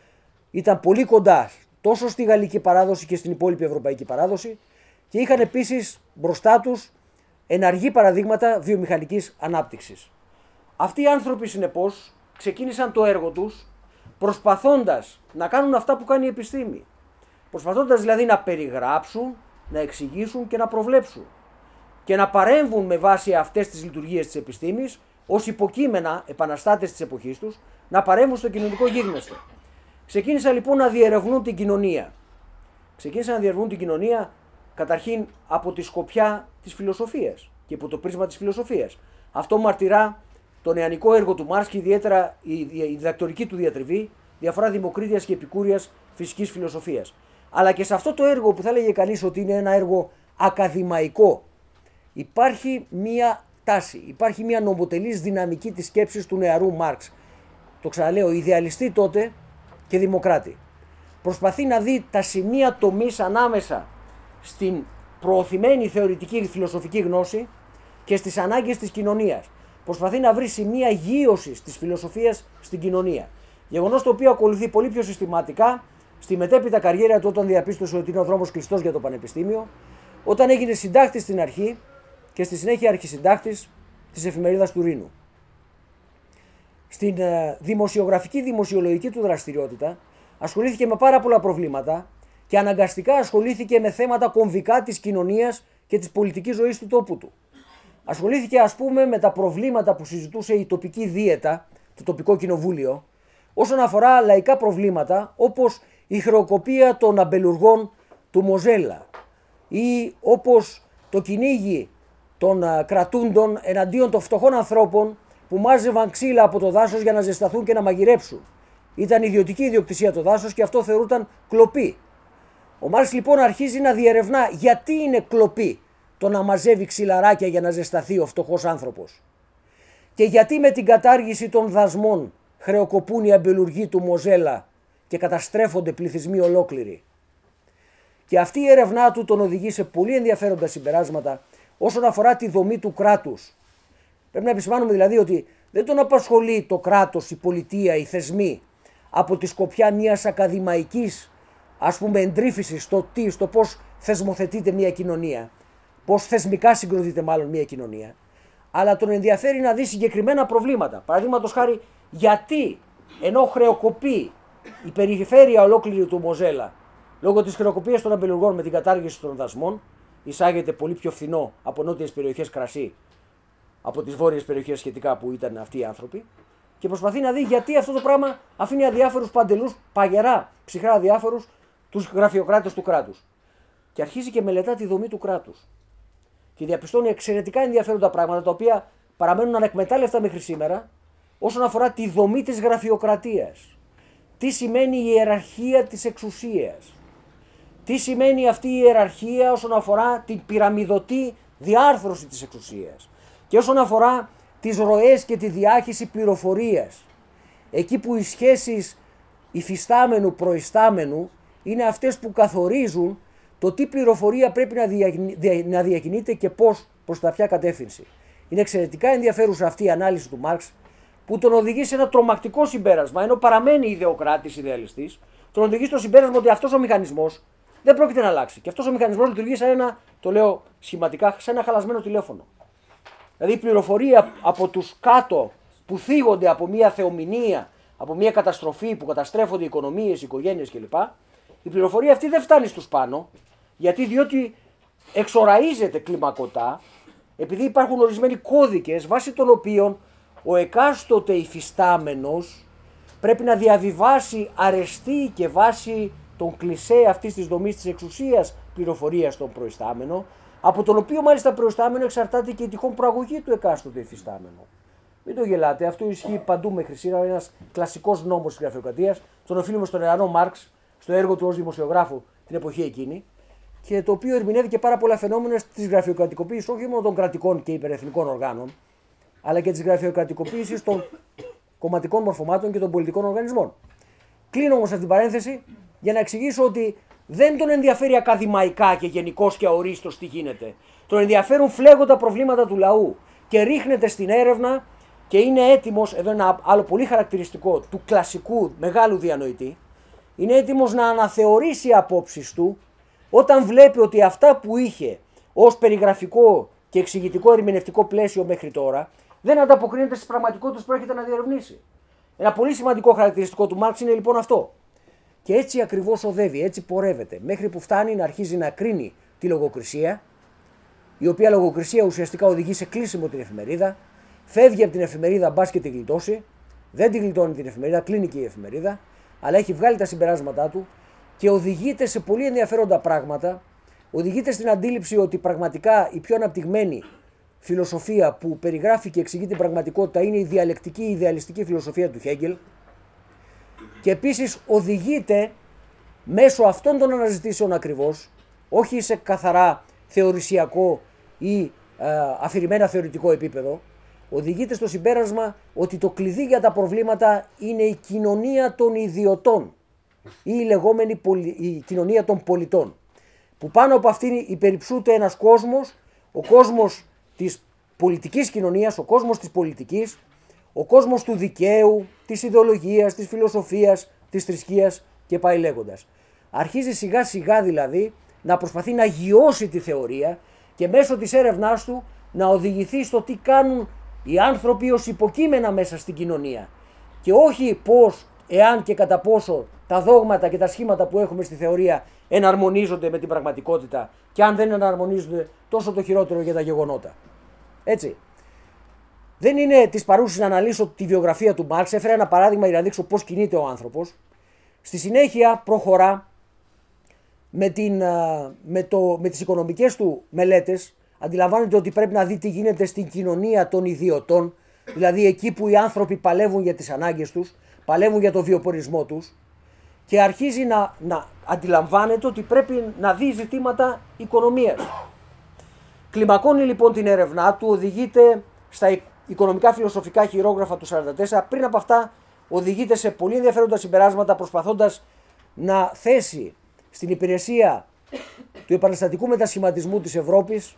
Ήταν πολύ κοντά τόσο στη γαλλική παράδοση και στην υπόλοιπη ευρωπαϊκή παράδοση και είχαν επίσης μπροστά τους εναργή παραδείγματα βιομηχανικής ανάπτυξης. Αυτοί οι άνθρωποι συνεπώς ξεκίνησαν το έργο τους προσπαθώντας να κάνουν αυτά που κάνει η επιστήμη. Προσπαθώντας δηλαδή να περιγράψουν, να εξηγήσουν και να προβλέψουν. Και να παρέμβουν με βάση αυτές τις λειτουργίες της επιστήμης ως υποκείμενα επαναστάτες της εποχής τους, να παρέμβουν στο κοινωνικό γίγνεσθο. Ξεκίνησαν λοιπόν να διερευνούν την κοινωνία. Ξεκίνησαν να διερευνούν την κοινωνία καταρχήν από τη σκοπιά της φιλοσοφίας και από το πρίσμα της φιλοσοφίας. Αυτό μαρτυρά το νεανικό έργο του Μάρξ και ιδιαίτερα η διδακτορική του διατριβή, διαφορά Δημοκρίτειας και Επικούριας φυσικής φιλοσοφίας. Αλλά και σε αυτό το έργο που θα έλεγε κανείς ότι είναι ένα έργο ακαδημαϊκό, υπάρχει μία τάση, υπάρχει μία νομοτελής δυναμική της σκέψης του νεαρού Μάρξ. Το ξαναλέω, ιδεαλιστή τότε και δημοκράτη. Προσπαθεί να δει τα σημεία τομής ανάμεσα στην προωθημένη θεωρητική φιλοσοφική γνώση και στις ανάγκες της κοινωνίας. Προσπαθεί να βρει σημεία γείωσης της φιλοσοφίας στην κοινωνία. Γεγονός το οποίο ακολουθεί πολύ πιο συστηματικά στη μετέπειτα καριέρα του, όταν διαπίστωσε ότι είναι ο δρόμος κλειστός για το πανεπιστήμιο, όταν έγινε συντάκτης στην αρχή και στη συνέχεια αρχισυντάκτης της εφημερίδας του Ρήνου. Στην δημοσιογραφική δημοσιολογική του δραστηριότητα ασχολήθηκε με πάρα πολλά προβλήματα και αναγκαστικά ασχολήθηκε με θέματα κομβικά της κοινωνίας και της πολιτικής ζωής του τόπου του. Ασχολήθηκε ας πούμε με τα προβλήματα που συζητούσε η τοπική δίαιτα, το τοπικό κοινοβούλιο, όσον αφορά λαϊκά προβλήματα όπως η χρεοκοπία των αμπελουργών του Μοζέλα ή όπως το κυνήγι των κρατούντων εναντίον των φτωχών ανθρώπων που που μάζευαν ξύλα από το δάσος για να ζεσταθούν και να μαγειρέψουν. Ήταν ιδιωτική ιδιοκτησία το δάσος και αυτό θεωρούταν κλοπή. Ο Μάρξ λοιπόν αρχίζει να διερευνά γιατί είναι κλοπή το να μαζεύει ξυλαράκια για να ζεσταθεί ο φτωχός άνθρωπος. Και γιατί με την κατάργηση των δασμών χρεοκοπούν οι αμπελουργοί του Μοζέλα και καταστρέφονται πληθυσμοί ολόκληροι. Και αυτή η έρευνά του τον οδηγεί σε πολύ ενδιαφέροντα συμπεράσματα όσον αφορά τη δομή του κράτους. Πρέπει να επισημάνουμε δηλαδή ότι δεν τον απασχολεί το κράτος, η πολιτεία, οι θεσμοί από τη σκοπιά μιας ακαδημαϊκής, ας πούμε, εντρύφησης στο τι, στο πώς θεσμοθετείται μια κοινωνία, πώς θεσμικά συγκροτείται μάλλον μια κοινωνία, αλλά τον ενδιαφέρει να δει συγκεκριμένα προβλήματα. Παραδείγματος χάρη, γιατί ενώ χρεοκοπεί η περιφέρεια ολόκληρη του Μοζέλα λόγω της χρεοκοπίας των αμπελουργών με την κατάργηση των δασμών, εισάγεται πολύ πιο φθηνό από νότιες περιοχές κρασί, από τις βόρειες περιοχές σχετικά που ήταν αυτοί οι άνθρωποι, και προσπαθεί να δει γιατί αυτό το πράγμα αφήνει αδιάφορους παντελούς, παγερά, ψυχρά αδιάφορους, τους γραφειοκράτες του κράτους. Και αρχίζει και μελετά τη δομή του κράτους. Και διαπιστώνει εξαιρετικά ενδιαφέροντα πράγματα τα οποία παραμένουν ανεκμετάλλευτα μέχρι σήμερα όσον αφορά τη δομή της γραφειοκρατίας. Τι σημαίνει η ιεραρχία της εξουσίας. Τι σημαίνει αυτή η ιεραρχία όσον αφορά την πυραμιδωτή διάρθρωση της εξουσίας. Και όσον αφορά τις ροές και τη διάχυση πληροφορίας. Εκεί που οι σχέσεις υφιστάμενου προϊστάμενου είναι αυτές που καθορίζουν το τι πληροφορία πρέπει να, δια, να διακινείται και πώς, προς τα ποια κατεύθυνση. Είναι εξαιρετικά ενδιαφέρουσα αυτή η ανάλυση του Μάρξ που τον οδηγεί σε ένα τρομακτικό συμπέρασμα, ενώ παραμένει ιδεοκράτης, ιδεαλιστής, τον οδηγεί στο συμπέρασμα ότι αυτός ο μηχανισμός δεν πρόκειται να αλλάξει. Και αυτός ο μηχανισμός λειτουργεί σαν ένα, το λέω σχηματικά, σαν ένα χαλασμένο τηλέφωνο. Δηλαδή η πληροφορία από τους κάτω που θίγονται από μια θεομηνία, από μια καταστροφή που καταστρέφονται οι οικονομίες, οι οικογένειες κλπ. Η πληροφορία αυτή δεν φτάνει στους πάνω, γιατί διότι εξοραίζεται κλιμακωτά, επειδή υπάρχουν ορισμένοι κώδικες βάσει των οποίων ο εκάστοτε υφιστάμενος πρέπει να διαβιβάσει αρεστή και βάσει των κλισέ αυτής της δομής της εξουσίας πληροφορία στον προϊστάμενο, από τον οποίο μάλιστα προϊστάμενο εξαρτάται και η τυχόν προαγωγή του εκάστοτε υφιστάμενου. Μην το γελάτε, αυτό ισχύει παντού μέχρι σήμερα, είναι ένας κλασικός νόμος της γραφειοκρατίας, τον οφείλουμε στον Ερανό Μάρξ, στο έργο του ως δημοσιογράφου την εποχή εκείνη, και το οποίο ερμηνεύει και πάρα πολλά φαινόμενα της γραφειοκρατικοποίησης όχι μόνο των κρατικών και υπερεθνικών οργάνων, αλλά και της γραφειοκρατικοποίησης των κομματικών μορφωμάτων και των πολιτικών οργανισμών. Κλείνω όμως αυτή την παρένθεση για να εξηγήσω ότι δεν τον ενδιαφέρει ακαδημαϊκά και γενικώς και αορίστως τι γίνεται. Τον ενδιαφέρουν φλέγοντα προβλήματα του λαού και ρίχνεται στην έρευνα και είναι έτοιμος, εδώ ένα άλλο πολύ χαρακτηριστικό του κλασικού μεγάλου διανοητή, είναι έτοιμος να αναθεωρήσει απόψεις του όταν βλέπει ότι αυτά που είχε ως περιγραφικό και εξηγητικό ερμηνευτικό πλαίσιο μέχρι τώρα δεν ανταποκρίνεται στις πραγματικότητες που έρχεται να διερευνήσει. Ένα πολύ σημαντικό χαρακτηριστικό του Μάρξ είναι λοιπόν αυτό. Και έτσι ακριβώς οδεύει, έτσι πορεύεται, μέχρι που φτάνει να αρχίζει να κρίνει τη λογοκρισία, η οποία λογοκρισία ουσιαστικά οδηγεί σε κλείσιμο την εφημερίδα, φεύγει από την εφημερίδα μπας και τη γλιτώσει, δεν τη γλιτώνει την εφημερίδα, κλείνει και η εφημερίδα, αλλά έχει βγάλει τα συμπεράσματά του και οδηγείται σε πολύ ενδιαφέροντα πράγματα, οδηγείται στην αντίληψη ότι πραγματικά η πιο αναπτυγμένη φιλοσοφία που περιγράφει και εξηγεί την πραγματικότητα είναι η διαλεκτική, η ιδεαλιστική φιλοσοφία του Χέγκελ, και επίσης οδηγείται μέσω αυτών των αναζητήσεων ακριβώς, όχι σε καθαρά θεωρησιακό ή ε, αφηρημένα θεωρητικό επίπεδο, οδηγείται στο συμπέρασμα ότι το κλειδί για τα προβλήματα είναι η κοινωνία των ιδιωτών ή η λεγόμενη πολι... η κοινωνία των πολιτών, που πάνω από αυτήν υπεριψούται ένας κόσμος, ο κόσμος της πολιτικής κοινωνίας, ο κόσμος της πολιτικής, ο κόσμος του δικαίου, της ιδεολογίας, της φιλοσοφίας, της θρησκείας και πάει λέγοντας. Αρχίζει σιγά σιγά δηλαδή να προσπαθεί να γιώσει τη θεωρία και μέσω της έρευνάς του να οδηγηθεί στο τι κάνουν οι άνθρωποι ως υποκείμενα μέσα στην κοινωνία και όχι πώς, εάν και κατά πόσο τα δόγματα και τα σχήματα που έχουμε στη θεωρία εναρμονίζονται με την πραγματικότητα και αν δεν εναρμονίζονται τόσο το χειρότερο για τα γεγονότα. Έτσι. Δεν είναι της παρούσης να αναλύσω τη βιογραφία του Μάρξ, έφερα ένα παράδειγμα για να δείξω πώς κινείται ο άνθρωπος. Στη συνέχεια προχωρά με, την, με, το, με τις οικονομικές του μελέτες, αντιλαμβάνεται ότι πρέπει να δει τι γίνεται στην κοινωνία των ιδιωτών, δηλαδή εκεί που οι άνθρωποι παλεύουν για τις ανάγκες τους, παλεύουν για το βιοπορισμό τους και αρχίζει να, να αντιλαμβάνεται ότι πρέπει να δει ζητήματα οικονομίας. Κλιμακώνει λοιπόν την έρευνά του, οδηγείται στα οικονομικά φιλοσοφικά χειρόγραφα του σαράντα τέσσερα, πριν από αυτά οδηγείται σε πολύ ενδιαφέροντα συμπεράσματα προσπαθώντας να θέσει στην υπηρεσία του επαναστατικού μετασχηματισμού της Ευρώπης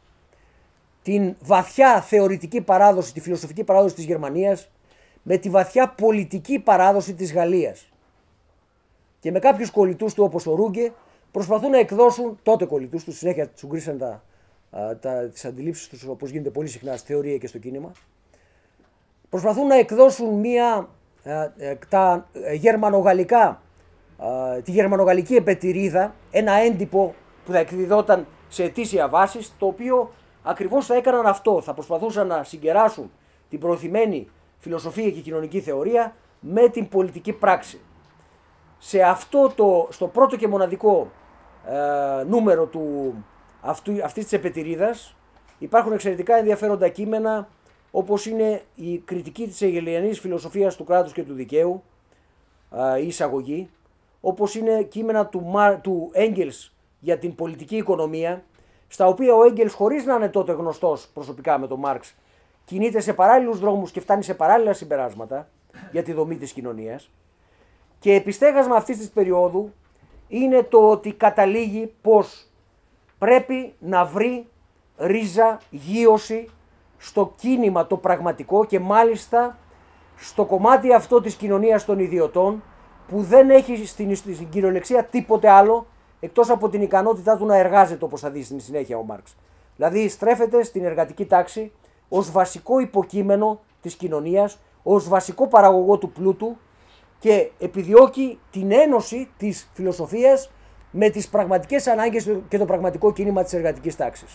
την βαθιά θεωρητική παράδοση, τη φιλοσοφική παράδοση της Γερμανίας με τη βαθιά πολιτική παράδοση της Γαλλίας. Και με κάποιους κολλητούς του όπως ο Ρούγκε προσπαθούν να εκδώσουν, τότε κολλητούς του, συνέχεια τους γκρίσαν τα, τα, τις αντιλήψεις τους όπως γίνεται πολύ συχνά στη θεωρία και στο κίνημα, προσπαθούν να εκδώσουν μια, τα γερμανογαλλικά, τη γερμανογαλλική επετηρίδα, ένα έντυπο που θα εκδιδόταν σε ετήσια βάση, το οποίο ακριβώς θα έκαναν αυτό, θα προσπαθούσαν να συγκεράσουν την προωθημένη φιλοσοφία και κοινωνική θεωρία με την πολιτική πράξη. Σε αυτό το, στο πρώτο και μοναδικό ε, νούμερο του, αυτού, αυτής της επετηρίδας υπάρχουν εξαιρετικά ενδιαφέροντα κείμενα, όπως είναι η κριτική της εγελιανής φιλοσοφίας του κράτους και του δικαίου, ε, η εισαγωγή, όπως είναι κείμενα του, του Έγκελς για την πολιτική οικονομία, στα οποία ο Έγκελς, χωρίς να είναι τότε γνωστός προσωπικά με τον Μάρξ, κινείται σε παράλληλους δρόμους και φτάνει σε παράλληλα συμπεράσματα για τη δομή της κοινωνίας. Και επιστέγασμα αυτής της περίοδου είναι το ότι καταλήγει πως πρέπει να βρει ρίζα, γείωση στο κίνημα το πραγματικό και μάλιστα στο κομμάτι αυτό της κοινωνίας των ιδιωτών που δεν έχει στην, στην κυριολεξία τίποτε άλλο εκτός από την ικανότητά του να εργάζεται, όπως θα δει στην συνέχεια ο Μάρξ. Δηλαδή στρέφεται στην εργατική τάξη ως βασικό υποκείμενο της κοινωνίας, ως βασικό παραγωγό του πλούτου και επιδιώκει την ένωση της φιλοσοφίας με τις πραγματικές ανάγκες και το πραγματικό κίνημα της εργατικής τάξης.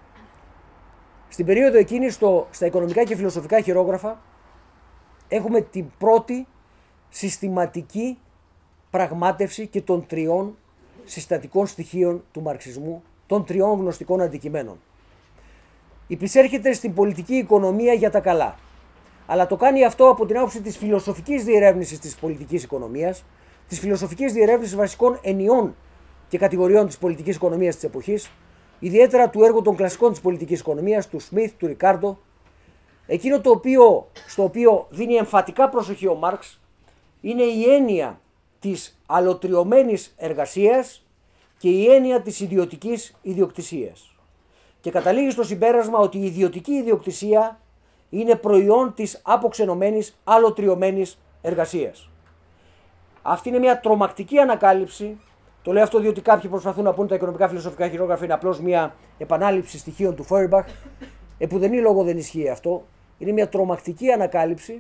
Στην περίοδο εκείνη, στο, στα οικονομικά και φιλοσοφικά χειρόγραφα, έχουμε την πρώτη συστηματική πραγμάτευση και των τριών συστατικών στοιχείων του μαρξισμού, των τριών γνωστικών αντικειμένων. Υπησέρχεται στην πολιτική οικονομία για τα καλά. Αλλά το κάνει αυτό από την άποψη της φιλοσοφικής διερεύνησης της πολιτικής οικονομίας, της φιλοσοφικής διερεύνησης βασικών ενιών και κατηγοριών της πολιτικής οικονομίας της εποχής, ιδιαίτερα του έργου των κλασικών της πολιτικής οικονομίας, του Σμιθ, του Ρικάρντο. Εκείνο το οποίο, στο οποίο δίνει εμφατικά προσοχή ο Μάρξ είναι η έννοια της αλωτριωμένης εργασίας και η έννοια της ιδιωτικής ιδιοκτησίας. Και καταλήγει στο συμπέρασμα ότι η ιδιωτική ιδιοκτησία είναι προϊόν της αποξενωμένης αλωτριωμένης εργασίας. Αυτή είναι μια τρομακτική ανακάλυψη. Το λέω αυτό διότι κάποιοι προσπαθούν να πούν τα οικονομικά φιλοσοφικά χειρόγραφα είναι απλώς μια επανάληψη στοιχείων του Φόιρμπαχ. Επουδενή λόγο δεν ισχύει αυτό. Είναι μια τρομακτική ανακάλυψη,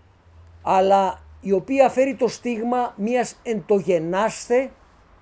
αλλά η οποία φέρει το στίγμα μιας εντογενάσθε,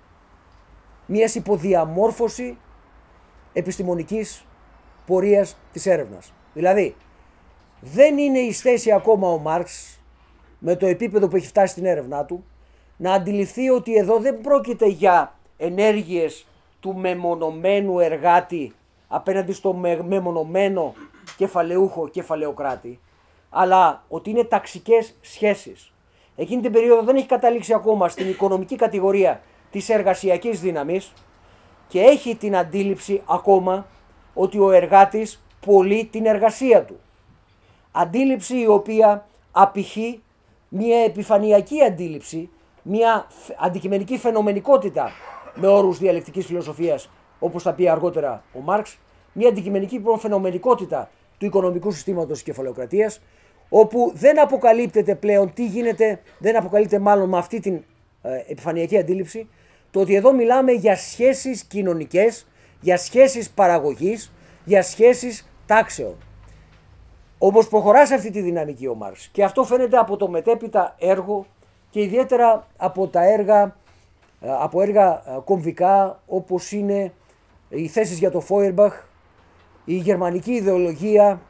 μιας υποδιαμόρφωση επιστημονικής πορείας της έρευνας. Δηλαδή, δεν είναι εις θέση ακόμα ο Μάρξ, με το επίπεδο που έχει φτάσει στην έρευνά του, να αντιληφθεί ότι εδώ δεν πρόκειται για ενέργειες του μεμονωμένου εργάτη απέναντι στο με, μεμονωμένο κεφαλαιούχο κεφαλαιοκράτη, αλλά ότι είναι ταξικές σχέσεις. Εκείνη την περίοδο δεν έχει καταλήξει ακόμα στην οικονομική κατηγορία της εργασιακής δύναμης και έχει την αντίληψη ακόμα ότι ο εργάτης πωλεί την εργασία του. Αντίληψη η οποία απηχεί μια επιφανειακή αντίληψη, μια αντικειμενική φαινομενικότητα με όρους διαλεκτικής φιλοσοφίας, όπως θα πει αργότερα ο Μάρξ, μια αντικειμενική φαινομενικότητα του οικονομικού συστήματος της κεφαλαιοκρατίας, όπου δεν αποκαλύπτεται πλέον τι γίνεται, δεν αποκαλύπτεται μάλλον με αυτή την ε, επιφανειακή αντίληψη, το ότι εδώ μιλάμε για σχέσεις κοινωνικές, για σχέσεις παραγωγής, για σχέσεις τάξεων. Όμως προχωρά σε αυτή τη δυναμική ο Μάρξ και αυτό φαίνεται από το μετέπειτα έργο και ιδιαίτερα από τα έργα, από έργα κομβικά όπως είναι οι θέσεις για το Φόιρμπαχ, η γερμανική ιδεολογία,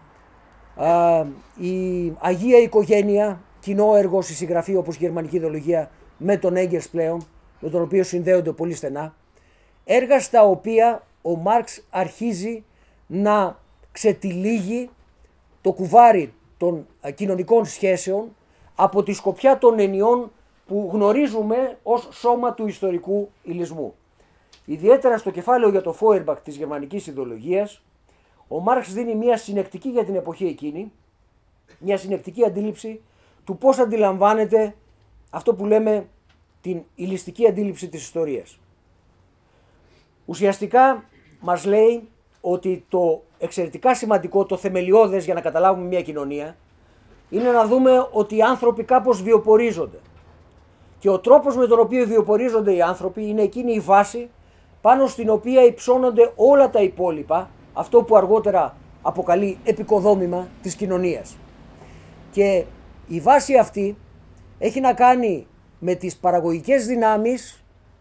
η Αγία Οικογένεια, κοινό έργο στη συγγραφή όπως η γερμανική ιδεολογία με τον Έγκελς πλέον, με τον οποίο συνδέονται πολύ στενά, έργα στα οποία ο Μάρξ αρχίζει να ξετυλίγει το κουβάρι των κοινωνικών σχέσεων από τη σκοπιά των ενιών που γνωρίζουμε ως σώμα του ιστορικού υλισμού. Ιδιαίτερα στο κεφάλαιο για το Φόιερμπαχ της γερμανικής ιδεολογίας, ο Μάρξ δίνει μια συνεκτική για την εποχή εκείνη, μια συνεκτική αντίληψη του πώς αντιλαμβάνεται αυτό που λέμε την υλιστική αντίληψη της ιστορίας. Ουσιαστικά μας λέει ότι το εξαιρετικά σημαντικό, το θεμελιώδες για να καταλάβουμε μια κοινωνία, είναι να δούμε ότι οι άνθρωποι κάπως βιοπορίζονται. Και ο τρόπος με τον οποίο βιοπορίζονται οι άνθρωποι είναι εκείνη η βάση πάνω στην οποία υψώνονται όλα τα υπόλοιπα, αυτό που αργότερα αποκαλεί επικοδόμημα της κοινωνίας. Και η βάση αυτή έχει να κάνει με τις παραγωγικές δυνάμεις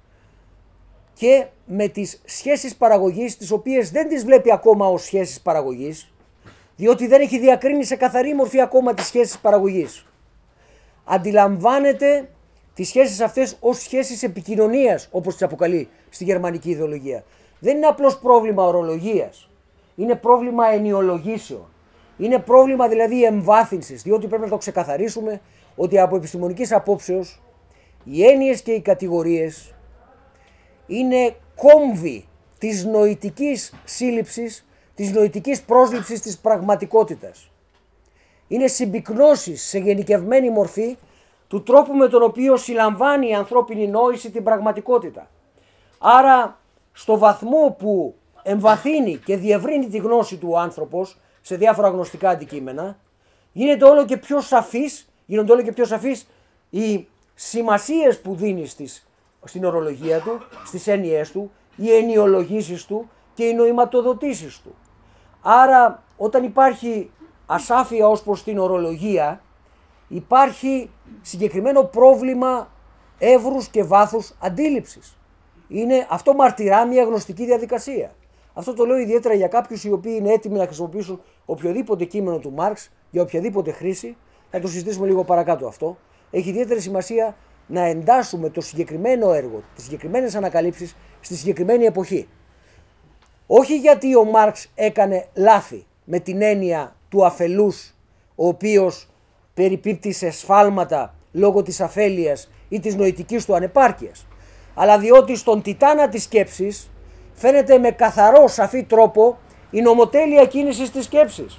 και με τις σχέσεις παραγωγής, τις οποίες δεν τις βλέπει ακόμα ως σχέσεις παραγωγής, διότι δεν έχει διακρίνει σε καθαρή μορφή ακόμα τις σχέσεις παραγωγής. Αντιλαμβάνεται τις σχέσεις αυτές ως σχέσεις επικοινωνίας, όπως τις αποκαλεί στη γερμανική ιδεολογία. Δεν είναι απλώς πρόβλημα ορολογίας, είναι πρόβλημα ενιολογήσεων. Είναι πρόβλημα δηλαδή εμβάθυνσης, διότι πρέπει να το ξεκαθαρίσουμε ότι από επιστημονικής απόψεως οι έννοιες και οι κατηγορίες είναι κόμβοι της νοητικής σύλληψης, της νοητικής πρόσληψης της πραγματικότητας. Είναι συμπυκνώσεις σε γενικευμένη μορφή του τρόπου με τον οποίο συλλαμβάνει η ανθρώπινη νόηση την πραγματικότητα. Άρα στο βαθμό που εμβαθύνει και διευρύνει τη γνώση του ο άνθρωπος σε διάφορα γνωστικά αντικείμενα, γίνεται όλο και πιο σαφής, γίνονται όλο και πιο σαφείς οι σημασίες που δίνει στις, στην ορολογία του, στις έννοιές του, οι ενιολογήσεις του και οι νοηματοδοτήσεις του. Άρα όταν υπάρχει ασάφεια ως προς την ορολογία, υπάρχει συγκεκριμένο πρόβλημα εύρους και βάθους αντίληψης. Είναι, αυτό μαρτυρά μια γνωστική διαδικασία. Αυτό το λέω ιδιαίτερα για κάποιους οι οποίοι είναι έτοιμοι να χρησιμοποιήσουν οποιοδήποτε κείμενο του Μάρξ για οποιαδήποτε χρήση. Θα το συζητήσουμε λίγο παρακάτω αυτό. Έχει ιδιαίτερη σημασία να εντάσσουμε το συγκεκριμένο έργο, τις συγκεκριμένες ανακαλύψεις στη συγκεκριμένη εποχή. Όχι γιατί ο Μάρξ έκανε λάθη με την έννοια του αφελούς, ο οποίος περιπίπτει σε σφάλματα λόγω της αφέλειας ή της νοητικής του ανεπάρκειας, αλλά διότι στον τιτάνα της σκέψης φαίνεται με καθαρό σαφή τρόπο η νομοτέλεια κίνησης της σκέψης.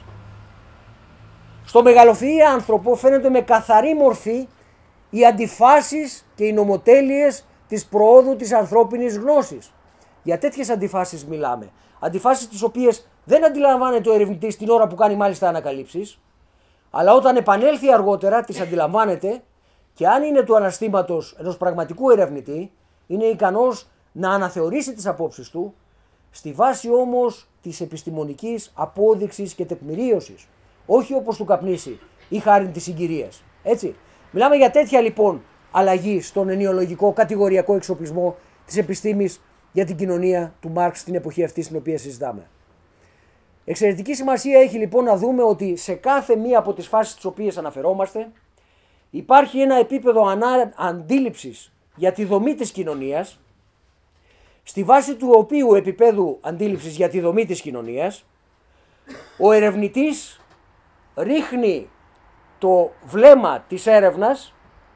Στο μεγαλοφυή άνθρωπο φαίνεται με καθαρή μορφή οι αντιφάσεις και οι νομοτέλειες της προόδου της ανθρώπινης γνώσης. Για τέτοιες αντιφάσεις μιλάμε. Αντιφάσεις τις οποίες δεν αντιλαμβάνεται ο ερευνητής την ώρα που κάνει μάλιστα ανακαλύψεις, αλλά όταν επανέλθει αργότερα τις αντιλαμβάνεται και αν είναι του αναστήματος ενός πραγματικού ερευνητή, είναι ικανός να αναθεωρήσει τις απόψεις του, στη βάση όμως της επιστημονικής απόδειξης και τεκμηρίωσης, όχι όπως του καπνίσει ή χάριν της συγκυρίας. Έτσι. Μιλάμε για τέτοια λοιπόν αλλαγή στον ενιολογικό κατηγοριακό εξοπλισμό της επιστήμης για την κοινωνία του Μάρξ στην εποχή αυτή στην οποία συζητάμε. Εξαιρετική σημασία έχει λοιπόν να δούμε ότι σε κάθε μία από τις φάσεις τις οποίες αναφερόμαστε υπάρχει ένα επίπεδο ανά, αντίληψης για τη δομή της κοινωνίας, στη βάση του οποίου επίπεδου αντίληψης για τη δομή της κοινωνίας ο ερευνητής ρίχνει το βλέμμα της έρευνας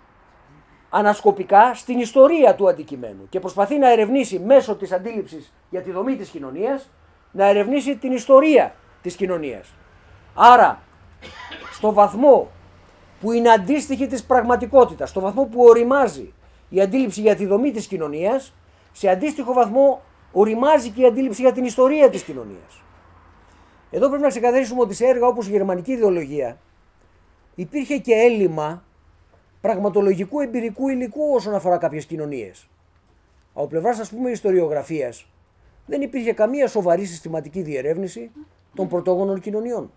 ανασκοπικά στην ιστορία του αντικειμένου και προσπαθεί να ερευνήσει μέσω της αντίληψης για τη δομή της κοινωνίας, να ερευνήσει την ιστορία της κοινωνίας. Άρα, στο βαθμό που είναι αντίστοιχη της πραγματικότητας, στο βαθμό που οριμάζει η αντίληψη για τη δομή της κοινωνίας, σε αντίστοιχο βαθμό οριμάζει και η αντίληψη για την ιστορία της κοινωνίας. Εδώ πρέπει να ξεκαθαρίσουμε ότι σε έργα όπως η γερμανική ιδεολογία υπήρχε και έλλειμμα πραγματολογικού εμπειρικού υλικού όσον αφορά κάποιες κοινωνίες. Από πλευράς, ας πούμε, ιστοριογραφίας, δεν υπήρχε καμία σοβαρή συστηματική διερεύνηση των πρωτόγονων κοινωνιών.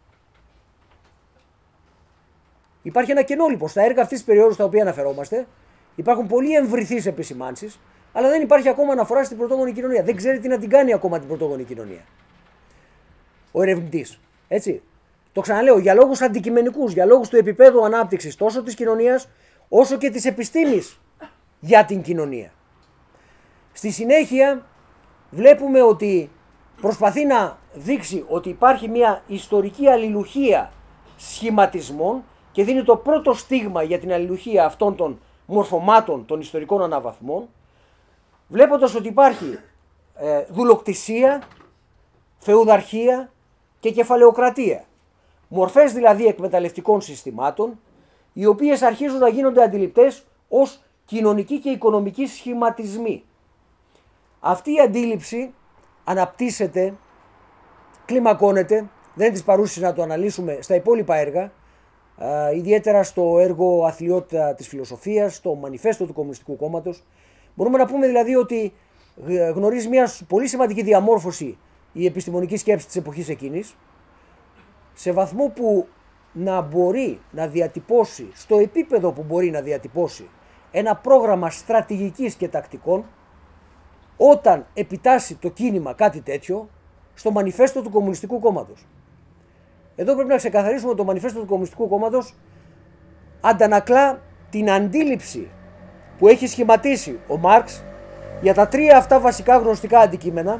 Υπάρχει ένα κενό λοιπόν στα έργα αυτής της περίοδου στα οποία αναφερόμαστε. Υπάρχουν πολύ εμβρηθείς επισημάνσεις, αλλά δεν υπάρχει ακόμα αναφορά στην πρωτόγονη κοινωνία. Δεν ξέρει τι να την κάνει ακόμα την πρωτόγονη κοινωνία ο ερευνητής. Έτσι. Το ξαναλέω, για λόγους αντικειμενικούς, για λόγους του επίπεδου ανάπτυξης τόσο της κοινωνίας όσο και της επιστήμης για την κοινωνία. Στη συνέχεια βλέπουμε ότι προσπαθεί να δείξει ότι υπάρχει μια ιστορική αλληλουχία σχηματισμών και δίνει το πρώτο στίγμα για την αλληλουχία αυτών των μορφωμάτων των ιστορικών αναβαθμών, βλέποντας ότι υπάρχει ε, δουλοκτησία, φεουδαρχία και κεφαλαιοκρατία. Μορφές δηλαδή εκμεταλλευτικών συστημάτων, οι οποίες αρχίζουν να γίνονται αντιληπτές ως κοινωνικοί και οικονομικοί σχηματισμοί. Αυτή η αντίληψη αναπτύσσεται, κλιμακώνεται, δεν είναι της παρούσης να το αναλύσουμε στα υπόλοιπα έργα, α, ιδιαίτερα στο έργο Αθλιότητα της Φιλοσοφίας, στο Μανιφέστο του Κομμουνιστικού Κόμματος. Μπορούμε να πούμε δηλαδή ότι γνωρίζει μια πολύ σημαντική διαμόρφωση η επιστημονική σκέψη της εποχής εκείνης, σε βαθμό που να μπορεί να διατυπώσει, στο επίπεδο που μπορεί να διατυπώσει, ένα πρόγραμμα στρατηγικής και τακτικών, όταν επιτάσσει το κίνημα κάτι τέτοιο στο Μανιφέστο του Κομμουνιστικού Κόμματος. Εδώ πρέπει να ξεκαθαρίσουμε ότι το Μανιφέστο του Κομμουνιστικού Κόμματος αντανακλά την αντίληψη που έχει σχηματίσει ο Μάρξ για τα τρία αυτά βασικά γνωστικά αντικείμενα,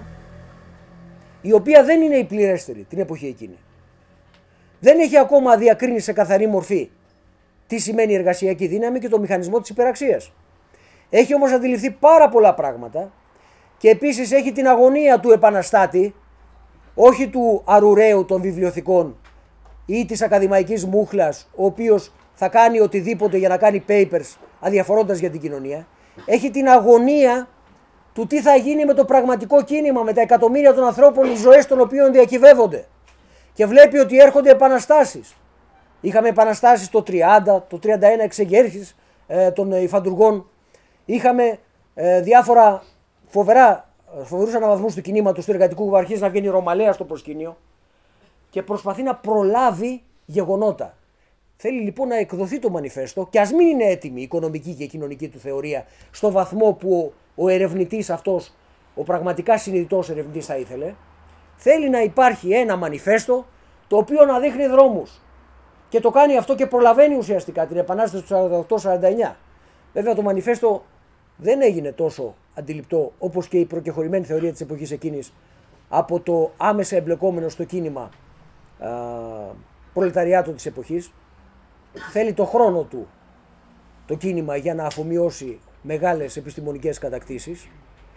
η οποία δεν είναι η πληρέστερη την εποχή εκείνη. Δεν έχει ακόμα διακρίνει σε καθαρή μορφή τι σημαίνει η εργασιακή δύναμη και το μηχανισμό της υπεραξίας. Έχει όμως αντιληφθεί πάρα πολλά πράγματα και επίσης έχει την αγωνία του επαναστάτη, όχι του αρουραίου των βιβλιοθηκών ή της ακαδημαϊκής μούχλας, ο οποίος θα κάνει οτιδήποτε για να κάνει papers αδιαφορώντας για την κοινωνία. Έχει την αγωνία του τι θα γίνει με το πραγματικό κίνημα, με τα εκατομμύρια των ανθρώπων, οι ζωές των οποίων διακυβεύονται. Και βλέπει ότι έρχονται επαναστάσεις. Είχαμε επαναστάσεις το τριάντα, το τριάντα ένα εξεγέρσεις ε, των υφαντουργών. Είχαμε ε, διάφορα φοβερά, φοβερούς αναβαθμούς του κινήματος του εργατικού που αρχίζει να βγαίνει η Ρωμαλαία στο προσκήνιο και προσπαθεί να προλάβει γεγονότα. Θέλει λοιπόν να εκδοθεί το μανιφέστο και ας μην είναι έτοιμη η οικονομική και η κοινωνική του θεωρία στο βαθμό που ο, ο ερευνητής αυτός, ο πραγματικά συνειδητός ερευνητής θα ήθελε. Θέλει να υπάρχει ένα μανιφέστο το οποίο να δείχνει δρόμους. Και το κάνει αυτό και προλαβαίνει ουσιαστικά την επανάσταση του σαράντα οκτώ σαράντα εννιά. Βέβαια το μανιφέστο δεν έγινε τόσο αντιληπτό όπως και η προκεχωρημένη θεωρία της εποχής εκείνης από το άμεσα εμπλεκόμενο στο κίνημα α, προλεταριάτο της εποχής. Θέλει το χρόνο του το κίνημα για να αφομοιώσει μεγάλες επιστημονικές κατακτήσεις,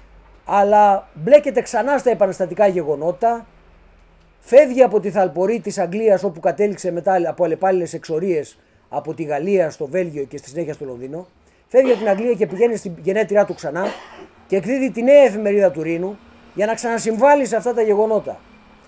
αλλά μπλέκεται ξανά στα επαναστατικά γεγονότα, φεύγει από τη θαλπορή της Αγγλίας όπου κατέληξε μετά από αλλεπάλληλες εξορίες από τη Γαλλία στο Βέλγιο και στη συνέχεια στο Λονδίνο, φεύγει από την Αγγλία και πηγαίνει στην γενέτειρά του ξανά και εκδίδει τη νέα εφημερίδα του Ρήνου για να ξανασυμβάλλει σε αυτά τα γεγονότα.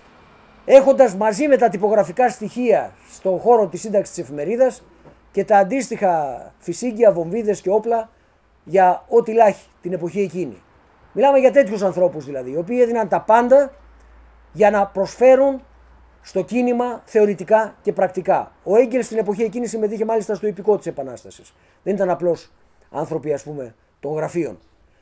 Έχοντας μαζί με τα τυπογραφικά στοιχεία στον χώρο της σύνταξης της εφημερίδας και τα αντίστοιχα φυσίγγια, βομβίδες και όπλα για ό,τι λάχει την εποχή εκείνη. Μιλάμε για τέτοιους ανθρώπους δηλαδή, οι οποίοι έδιναν τα πάντα για να προσφέρουν στο κίνημα θεωρητικά και πρακτικά. Ο Έγκελς στην εποχή εκείνη συμμετείχε μάλιστα στο ιππικό της Επανάστασης. Δεν ήταν απλώς άνθρωποι, ας πούμε, των γραφείων.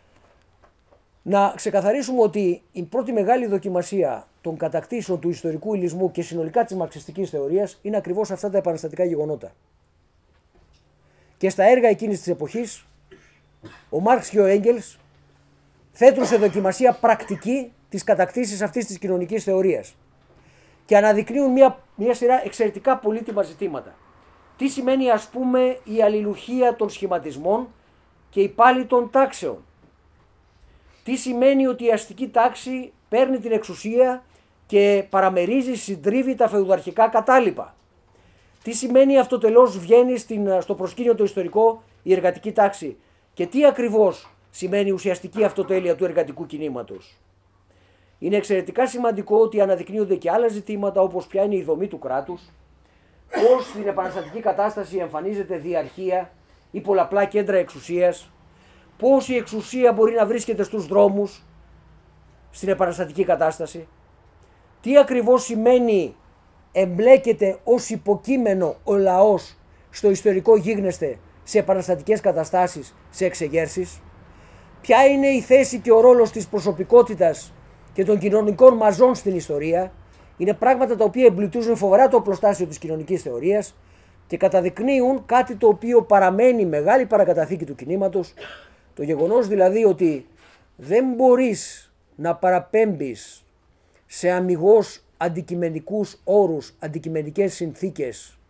Να ξεκαθαρίσουμε ότι η πρώτη μεγάλη δοκιμασία των κατακτήσεων του ιστορικού υλισμού και συνολικά της μαρξιστικής θεωρίας είναι ακριβώς αυτά τα επαναστατικά γεγονότα. Και στα έργα εκείνης της εποχής, ο Μάρξ και ο Έγκελς θέτουν σε δοκιμασία πρακτική τις κατακτήσεις αυτής της κοινωνικής θεωρίας και αναδεικνύουν μια, μια σειρά εξαιρετικά πολύτιμα ζητήματα. Τι σημαίνει, ας πούμε, η αλληλουχία των σχηματισμών και η πάλη των τάξεων. Τι σημαίνει ότι η αστική τάξη παίρνει την εξουσία και παραμερίζει, συντρίβει τα φεουδαρχικά κατάλοιπα. Τι σημαίνει αυτοτελώς βγαίνει στην, στο προσκήνιο το ιστορικό η εργατική τάξη και τι ακριβώς σημαίνει ουσιαστική αυτοτέλεια του εργατικού κινήματος. Είναι εξαιρετικά σημαντικό ότι αναδεικνύονται και άλλα ζητήματα όπως ποια είναι η δομή του κράτους, πώς στην επαναστατική κατάσταση εμφανίζεται διαρχία ή πολλαπλά κέντρα εξουσίας, πώς η εξουσία μπορεί να βρίσκεται στους δρόμους στην επαναστατική κατάσταση, τι ακριβώς σημαίνει εμπλέκεται ως υποκείμενο ο λαός στο ιστορικό γίγνεσθε σε επαναστατικές καταστάσεις, σε εξεγέρσεις, ποια είναι η θέση και ο ρόλος της προσωπικότητας και των κοινωνικών μαζών στην ιστορία. Είναι πράγματα τα οποία εμπλουτίζουν φοβερά το οπλοστάσιο της κοινωνικής θεωρίας και καταδεικνύουν κάτι το οποίο παραμένει μεγάλη παρακαταθήκη του κινήματος, το γεγονός δηλαδή ότι δεν μπορείς να παραπέμπεις σε αμιγώς αντικειμενικούς όρους, αντικειμενικές συνθήκες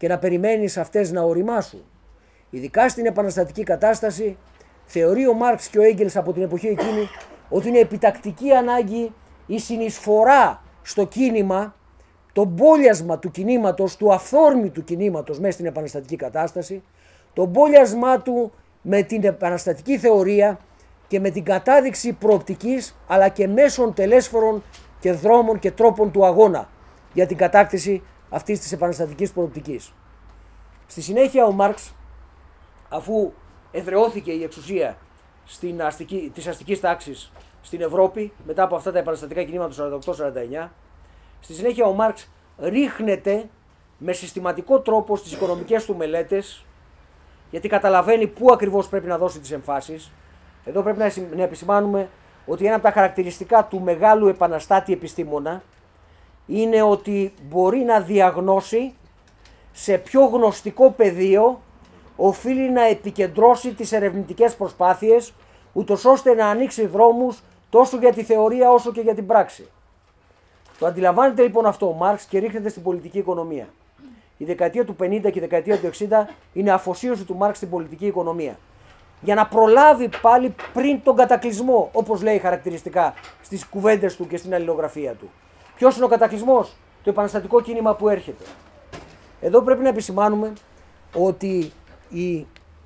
και να περιμένεις αυτές να οριμάσουν. Ειδικά στην επαναστατική κατάσταση, θεωρεί ο Μάρξ και ο Έγγελς από την εποχή εκείνη ότι είναι επιτακτική ανάγκη η συνεισφορά στο κίνημα, το μπόλιασμα του κινήματος, του αυθόρμητου κινήματος μέσα στην επαναστατική κατάσταση, το μπόλιασμά του με την επαναστατική θεωρία και με την κατάδειξη προοπτικής αλλά και μέσων τελέσφορων και δρόμων και τρόπων του αγώνα για την κατάκτηση αυτής της επαναστατικής προοπτικής. Στη συνέχεια ο Μάρξ, αφού εδραιώθηκε η εξουσία στην αστική, της αστικής τάξης στην Ευρώπη μετά από αυτά τα επαναστατικά κινήματα του σαράντα οκτώ σαράντα εννιά, στη συνέχεια ο Μάρξ ρίχνεται με συστηματικό τρόπο στις οικονομικές του μελέτες, γιατί καταλαβαίνει πού ακριβώς πρέπει να δώσει τις εμφάσεις. Εδώ πρέπει να επισημάνουμε ότι ένα από τα χαρακτηριστικά του μεγάλου επαναστάτη επιστήμονα είναι ότι μπορεί να διαγνώσει σε πιο γνωστικό πεδίο οφείλει να επικεντρώσει τις ερευνητικές προσπάθειες, ούτως ώστε να ανοίξει δρόμους τόσο για τη θεωρία όσο και για την πράξη. Το αντιλαμβάνεται λοιπόν αυτό ο Μάρξ και ρίχνεται στην πολιτική οικονομία. Η δεκαετία του πενήντα και η δεκαετία του εξήντα είναι αφοσίωση του Μάρξ στην πολιτική οικονομία. Για να προλάβει πάλι πριν τον κατακλυσμό, όπως λέει χαρακτηριστικά στις κουβέντες του και στην αλληλογραφία του. Ποιος είναι ο κατακλυσμός? Το επαναστατικό κίνημα που έρχεται. Εδώ πρέπει να επισημάνουμε ότι η...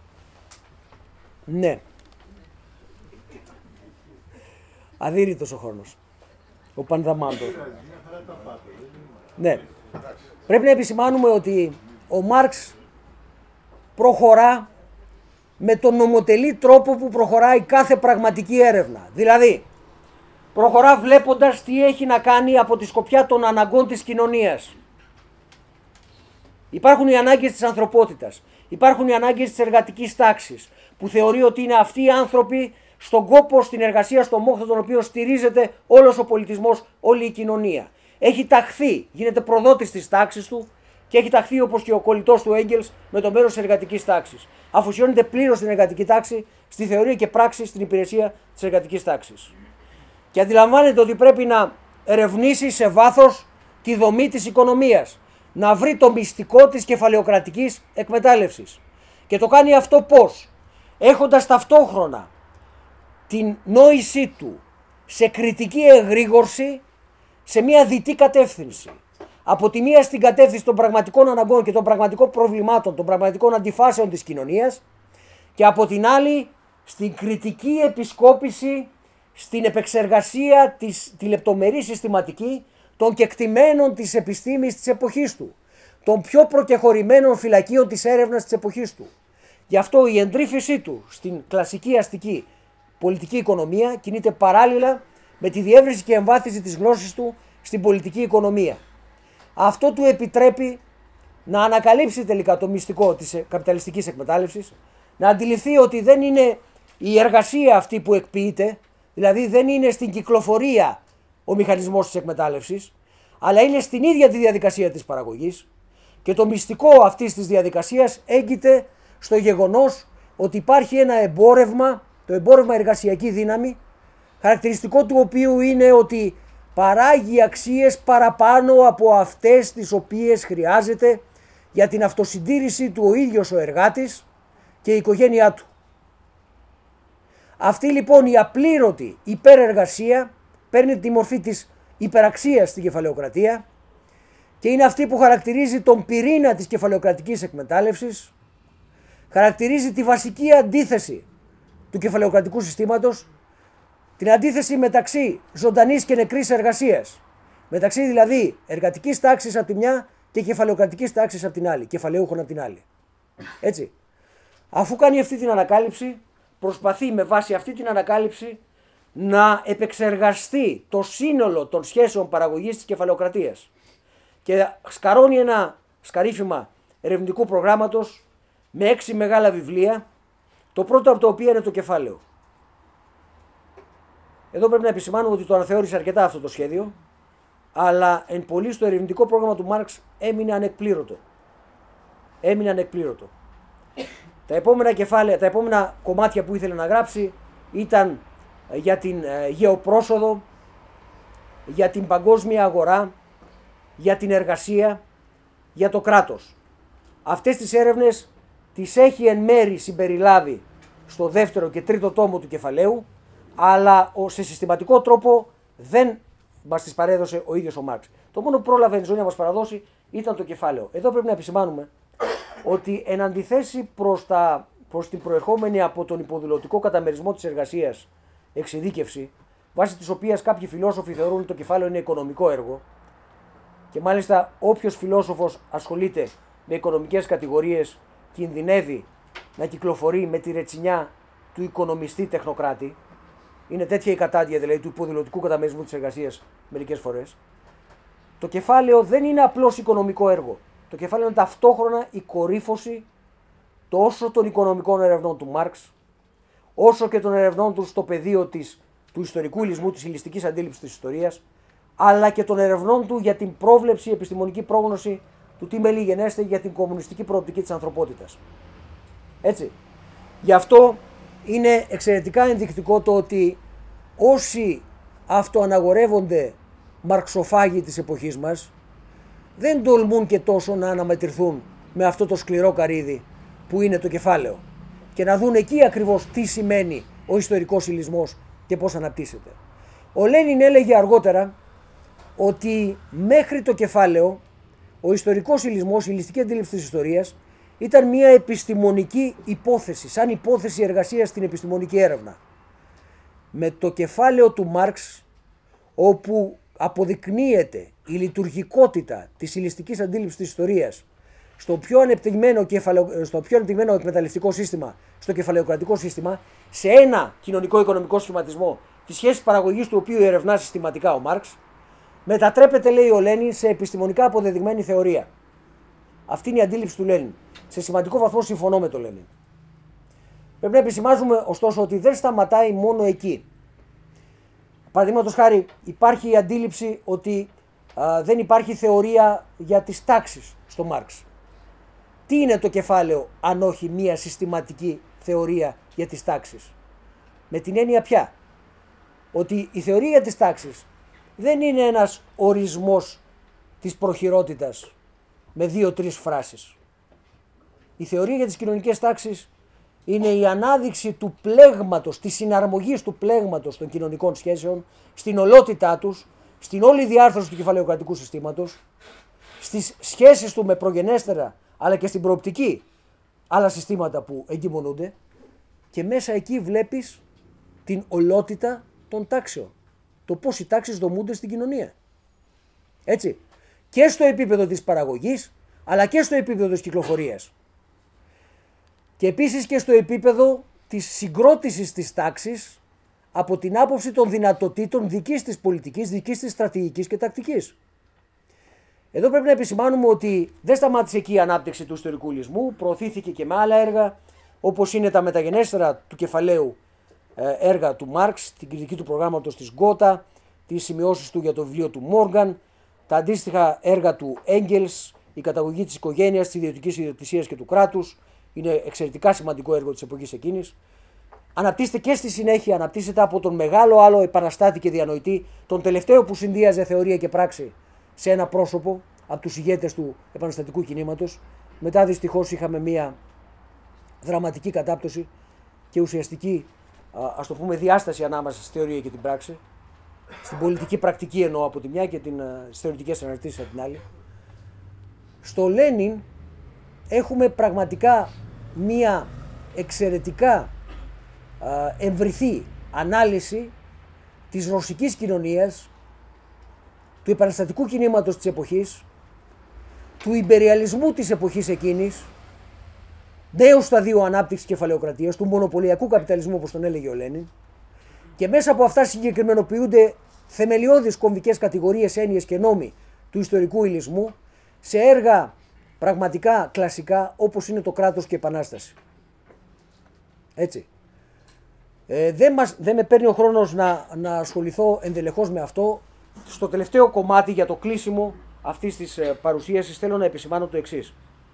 Ναι. Αδύρυτος ο χρόνος. Ο Πανδαμάντος. Ναι. Πρέπει να επισημάνουμε ότι ο Μάρξ προχωρά με τον νομοτελή τρόπο που προχωράει κάθε πραγματική έρευνα. Δηλαδή, προχωρά βλέποντας τι έχει να κάνει από τη σκοπιά των αναγκών της κοινωνίας. Υπάρχουν οι ανάγκες της ανθρωπότητας, υπάρχουν οι ανάγκες της εργατικής τάξης, που θεωρεί ότι είναι αυτοί οι άνθρωποι στον κόπο, στην εργασία, στον μόχθο τον οποίο στηρίζεται όλος ο πολιτισμός, όλη η κοινωνία. Έχει ταχθεί, γίνεται προδότης της τάξης του και έχει ταχθεί όπως και ο κολλητός του Έγγελς με το μέρος της εργατικής τάξης. Αφοσιώνεται πλήρως στην εργατική τάξη, στη θεωρία και πράξη στην υπηρεσία της εργατικής τάξης. Και αντιλαμβάνεται ότι πρέπει να ερευνήσει σε βάθος τη δομή της οικονομίας, να βρει το μυστικό της κεφαλαιοκρατικής εκμετάλλευσης. Και το κάνει αυτό πώς? Έχοντας ταυτόχρονα την νόησή του σε κριτική εγρήγορση σε μια διτή κατεύθυνση. Από τη μία στην κατεύθυνση των πραγματικών αναγκών και των πραγματικών προβλημάτων, των πραγματικών αντιφάσεων της κοινωνίας, και από την άλλη στην κριτική επισκόπηση, στην επεξεργασία, της, τη λεπτομερή συστηματική των κεκτημένων της επιστήμης της εποχής του, των πιο προκεχωρημένων φυλακίων της έρευνας της εποχής του. Γι' αυτό η εντρύφησή του στην κλασική αστική πολιτική οικονομία κινείται παράλληλα με τη διεύρυνση και εμβάθυνση της γνώσης του στην πολιτική οικονομία. Αυτό του επιτρέπει να ανακαλύψει τελικά το μυστικό της καπιταλιστικής εκμετάλλευσης, να αντιληφθεί ότι δεν είναι η εργασία αυτή που εκποιείται, δηλαδή δεν είναι στην κυκλοφορία ο μηχανισμός της εκμετάλλευσης, αλλά είναι στην ίδια τη διαδικασία της παραγωγής, και το μυστικό αυτής της διαδικασίας έγκυται στο γεγονός ότι υπάρχει ένα εμπόρευμα, το εμπόρευμα εργασιακή δύναμη, χαρακτηριστικό του οποίου είναι ότι παράγει αξίες παραπάνω από αυτές τις οποίες χρειάζεται για την αυτοσυντήρηση του ο ίδιος ο εργάτης και η οικογένειά του. Αυτή λοιπόν η απλήρωτη υπερεργασία παίρνει τη μορφή της υπεραξίας στην κεφαλαιοκρατία και είναι αυτή που χαρακτηρίζει τον πυρήνα της κεφαλαιοκρατικής εκμετάλλευσης, χαρακτηρίζει τη βασική αντίθεση του κεφαλαιοκρατικού συστήματος, την αντίθεση μεταξύ ζωντανής και νεκρής εργασίας, μεταξύ δηλαδή εργατικής τάξης από τη μια και κεφαλαιοκρατικής τάξης από την άλλη, κεφαλαιούχων από την άλλη. Έτσι. Αφού κάνει αυτή την ανακάλυψη, προσπαθεί με βάση αυτή την ανακάλυψη να επεξεργαστεί το σύνολο των σχέσεων παραγωγής της κεφαλαιοκρατίας και σκαρώνει ένα σκαρίφημα ερευνητικού προγράμματος με έξι μεγάλα βιβλία, το πρώτο από το οποίο είναι το κεφάλαιο. Εδώ πρέπει να επισημάνουμε ότι το αναθεώρησε αρκετά αυτό το σχέδιο, αλλά εν πολλοίς το ερευνητικό πρόγραμμα του Μάρξ έμεινε ανεκπλήρωτο. Έμεινε ανεκπλήρωτο. Τα επόμενα κεφάλαια, τα επόμενα κομμάτια που ήθελε να γράψει ήταν για την γεωπρόσοδο, για την παγκόσμια αγορά, για την εργασία, για το κράτος. Αυτές τις έρευνες τις έχει εν μέρη συμπεριλάβει στο δεύτερο και τρίτο τόμο του κεφαλαίου, αλλά σε συστηματικό τρόπο δεν μας τις παρέδωσε ο ίδιος ο Μάρξ. Το μόνο που πρόλαβε η ζωή να μας παραδώσει ήταν το κεφάλαιο. Εδώ πρέπει να επισημάνουμε ότι εν αντιθέσει προς, τα, προς την προερχόμενη από τον υποδηλωτικό καταμερισμό της εργασίας εξειδίκευση, βάσει της οποίας κάποιοι φιλόσοφοι θεωρούν ότι το κεφάλαιο είναι οικονομικό έργο, και μάλιστα όποιος φιλόσοφος ασχολείται με οικονομικές κατηγορίες κινδυνεύει να κυκλοφορεί με τη ρετσινιά του οικονομιστή τεχνοκράτη. Είναι τέτοια η κατάντια δηλαδή του υποδηλωτικού καταμερισμού της εργασίας μερικές φορές. Το κεφάλαιο δεν είναι απλώς οικονομικό έργο. Το κεφάλαιο είναι ταυτόχρονα η κορύφωση τόσο των οικονομικών ερευνών του Μάρξ, όσο και των ερευνών του στο πεδίο της, του ιστορικού υλισμού, της υλιστικής αντίληψης της ιστορίας, αλλά και των ερευνών του για την πρόβλεψη, επιστημονική πρόγνωση του τι μέλη γενέστε για την κομμουνιστική προοπτική της ανθρωπότητας. Έτσι. Γι' αυτό είναι εξαιρετικά ενδεικτικό το ότι όσοι αυτοαναγορεύονται μαρξοφάγοι της εποχής μας δεν τολμούν και τόσο να αναμετρηθούν με αυτό το σκληρό καρύδι που είναι το κεφάλαιο και να δουν εκεί ακριβώς τι σημαίνει ο ιστορικός υλισμός και πώς αναπτύσσεται. Ο Λένιν έλεγε αργότερα ότι μέχρι το κεφάλαιο ο ιστορικός υλισμός, η υλιστική αντίληψη της ιστορίας ήταν μια επιστημονική υπόθεση, σαν υπόθεση εργασίας στην επιστημονική έρευνα. Με το κεφάλαιο του Μάρξ, όπου αποδεικνύεται η λειτουργικότητα της υλιστικής αντίληψης της ιστορίας στο πιο ανεπτυγμένο, κεφαλαιο... στο πιο ανεπτυγμένο εκμεταλλευτικό σύστημα, στο κεφαλαιοκρατικό σύστημα, σε ένα κοινωνικό-οικονομικό σχηματισμό, τη σχέση παραγωγής του οποίου ερευνά συστηματικά ο Μάρξ, μετατρέπεται, λέει ο Λένιν, σε επιστημονικά αποδεδειγμένη θεωρία. Αυτή είναι η αντίληψη του Λένιν. Σε σημαντικό βαθμό συμφωνώ με τον Λένιν. Πρέπει να επισημάζουμε ωστόσο ότι δεν σταματάει μόνο εκεί. Παραδείγματος χάρη, υπάρχει η αντίληψη ότι α, δεν υπάρχει θεωρία για τις τάξεις στο Μάρξ. Τι είναι το κεφάλαιο αν όχι μια συστηματική θεωρία για τις τάξεις? Με την έννοια πια ότι η θεωρία για τις τάξεις δεν είναι ένας ορισμός της προχειρότητας με δύο-τρεις φράσεις. Η θεωρία για τις κοινωνικές τάξεις είναι η ανάδειξη του πλέγματος, της συναρμογής του πλέγματος των κοινωνικών σχέσεων στην ολότητά τους, στην όλη διάρθρωση του κεφαλαιοκρατικού συστήματος, στις σχέσεις του με προγενέστερα αλλά και στην προοπτική άλλα συστήματα που εγκυμονούνται, και μέσα εκεί βλέπεις την ολότητα των τάξεων. Το πώς οι τάξεις δομούνται στην κοινωνία. Έτσι. Και στο επίπεδο της παραγωγής, αλλά και στο επίπεδο της κυκλοφορίας. Και επίσης και στο επίπεδο της συγκρότησης της τάξης από την άποψη των δυνατοτήτων δικής της πολιτικής, δικής της στρατηγικής και τακτικής. Εδώ πρέπει να επισημάνουμε ότι δεν σταμάτησε εκεί η ανάπτυξη του ιστορικού υλισμού, προωθήθηκε και με άλλα έργα, όπως είναι τα μεταγενέστερα του κεφαλαίου έργα του Μάρξ, την κριτική του προγράμματος της Γκότα, τις σημειώσεις του για το βιβλίο του Μόργαν, τα αντίστοιχα έργα του Έγγελς, η καταγωγή της οικογένειας, της ιδιωτικής ιδιοκτησίας και του κράτους, είναι εξαιρετικά σημαντικό έργο της εποχής εκείνης. Αναπτύσσεται και στη συνέχεια, αναπτύσσεται από τον μεγάλο άλλο επαναστάτη και διανοητή, τον τελευταίο που συνδύαζε θεωρία και πράξη σε ένα πρόσωπο από τους ηγέτες του επαναστατικού κινήματος. Μετά δυστυχώς είχαμε μια δραματική κατάπτωση και ουσιαστική, ας το πούμε, διάσταση ανάμεσα στη θεωρία και την πράξη. Στην πολιτική πρακτική εννοώ από τη μια και τις θεωρητικές αναρτήσεις από την άλλη. Στο Λένιν έχουμε πραγματικά μια εξαιρετικά εμβριθή ανάλυση της ρωσικής κοινωνίας, του επαναστατικού κινήματος της εποχής, του ιμπεριαλισμού της εποχής εκείνης, νέου σταδίου ανάπτυξης κεφαλαιοκρατίας, του μονοπωλιακού καπιταλισμού όπως τον έλεγε ο Λένιν, και μέσα από αυτά συγκεκριμενοποιούνται θεμελιώδεις κομβικές κατηγορίες, έννοιες και νόμοι του ιστορικού υλισμού σε έργα πραγματικά κλασικά όπως είναι το κράτος και η επανάσταση. Έτσι. Ε, δεν, μας, δεν με παίρνει ο χρόνος να, να ασχοληθώ ενδελεχώς με αυτό. Στο τελευταίο κομμάτι για το κλείσιμο αυτής της ε, παρουσίασης θέλω να επισημάνω το εξής.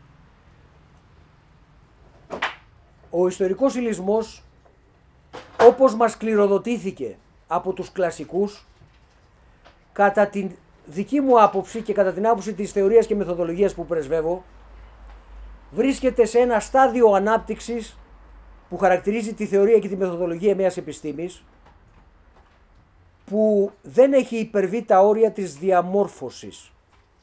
Ο ιστορικός υλισμός, όπως μας κληροδοτήθηκε από τους κλασικούς, κατά την δική μου άποψη και κατά την άποψη της θεωρίας και μεθοδολογίας που πρεσβεύω, βρίσκεται σε ένα στάδιο ανάπτυξης που χαρακτηρίζει τη θεωρία και τη μεθοδολογία μιας επιστήμης, που δεν έχει υπερβεί τα όρια της διαμόρφωσης.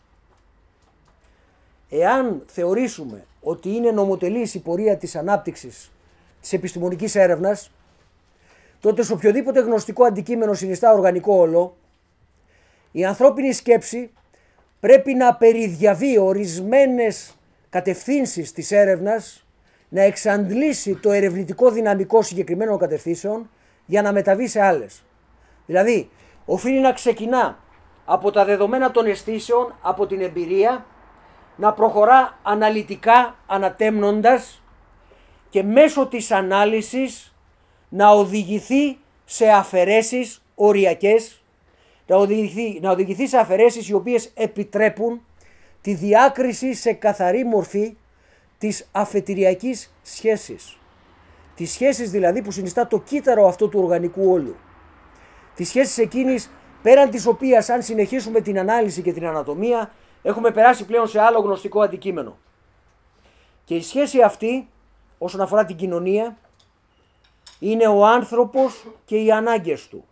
Εάν θεωρήσουμε ότι είναι νομοτελής η πορεία της ανάπτυξης της επιστημονικής έρευνας, τότε σε οποιοδήποτε γνωστικό αντικείμενο συνιστά οργανικό όλο, η ανθρώπινη σκέψη πρέπει να περιδιαβεί ορισμένες κατευθύνσεις της έρευνας, να εξαντλήσει το ερευνητικό δυναμικό συγκεκριμένων κατευθύνσεων για να μεταβεί σε άλλες. Δηλαδή, οφείλει να ξεκινά από τα δεδομένα των αισθήσεων, από την εμπειρία, να προχωρά αναλυτικά ανατέμνοντας και μέσω της ανάλυσης να οδηγηθεί σε αφαιρέσεις οριακές, να οδηγηθεί, να οδηγηθεί σε αφαιρέσεις οι οποίες επιτρέπουν τη διάκριση σε καθαρή μορφή της αφετηριακής σχέσης. Τις σχέσεις δηλαδή που συνιστά το κύτταρο αυτό του οργανικού όλου. Τις σχέσεις εκείνης πέραν της οποίας, αν συνεχίσουμε την ανάλυση και την ανατομία, έχουμε περάσει πλέον σε άλλο γνωστικό αντικείμενο. Και η σχέση αυτή, όσον αφορά την κοινωνία, είναι ο άνθρωπος και οι ανάγκες του.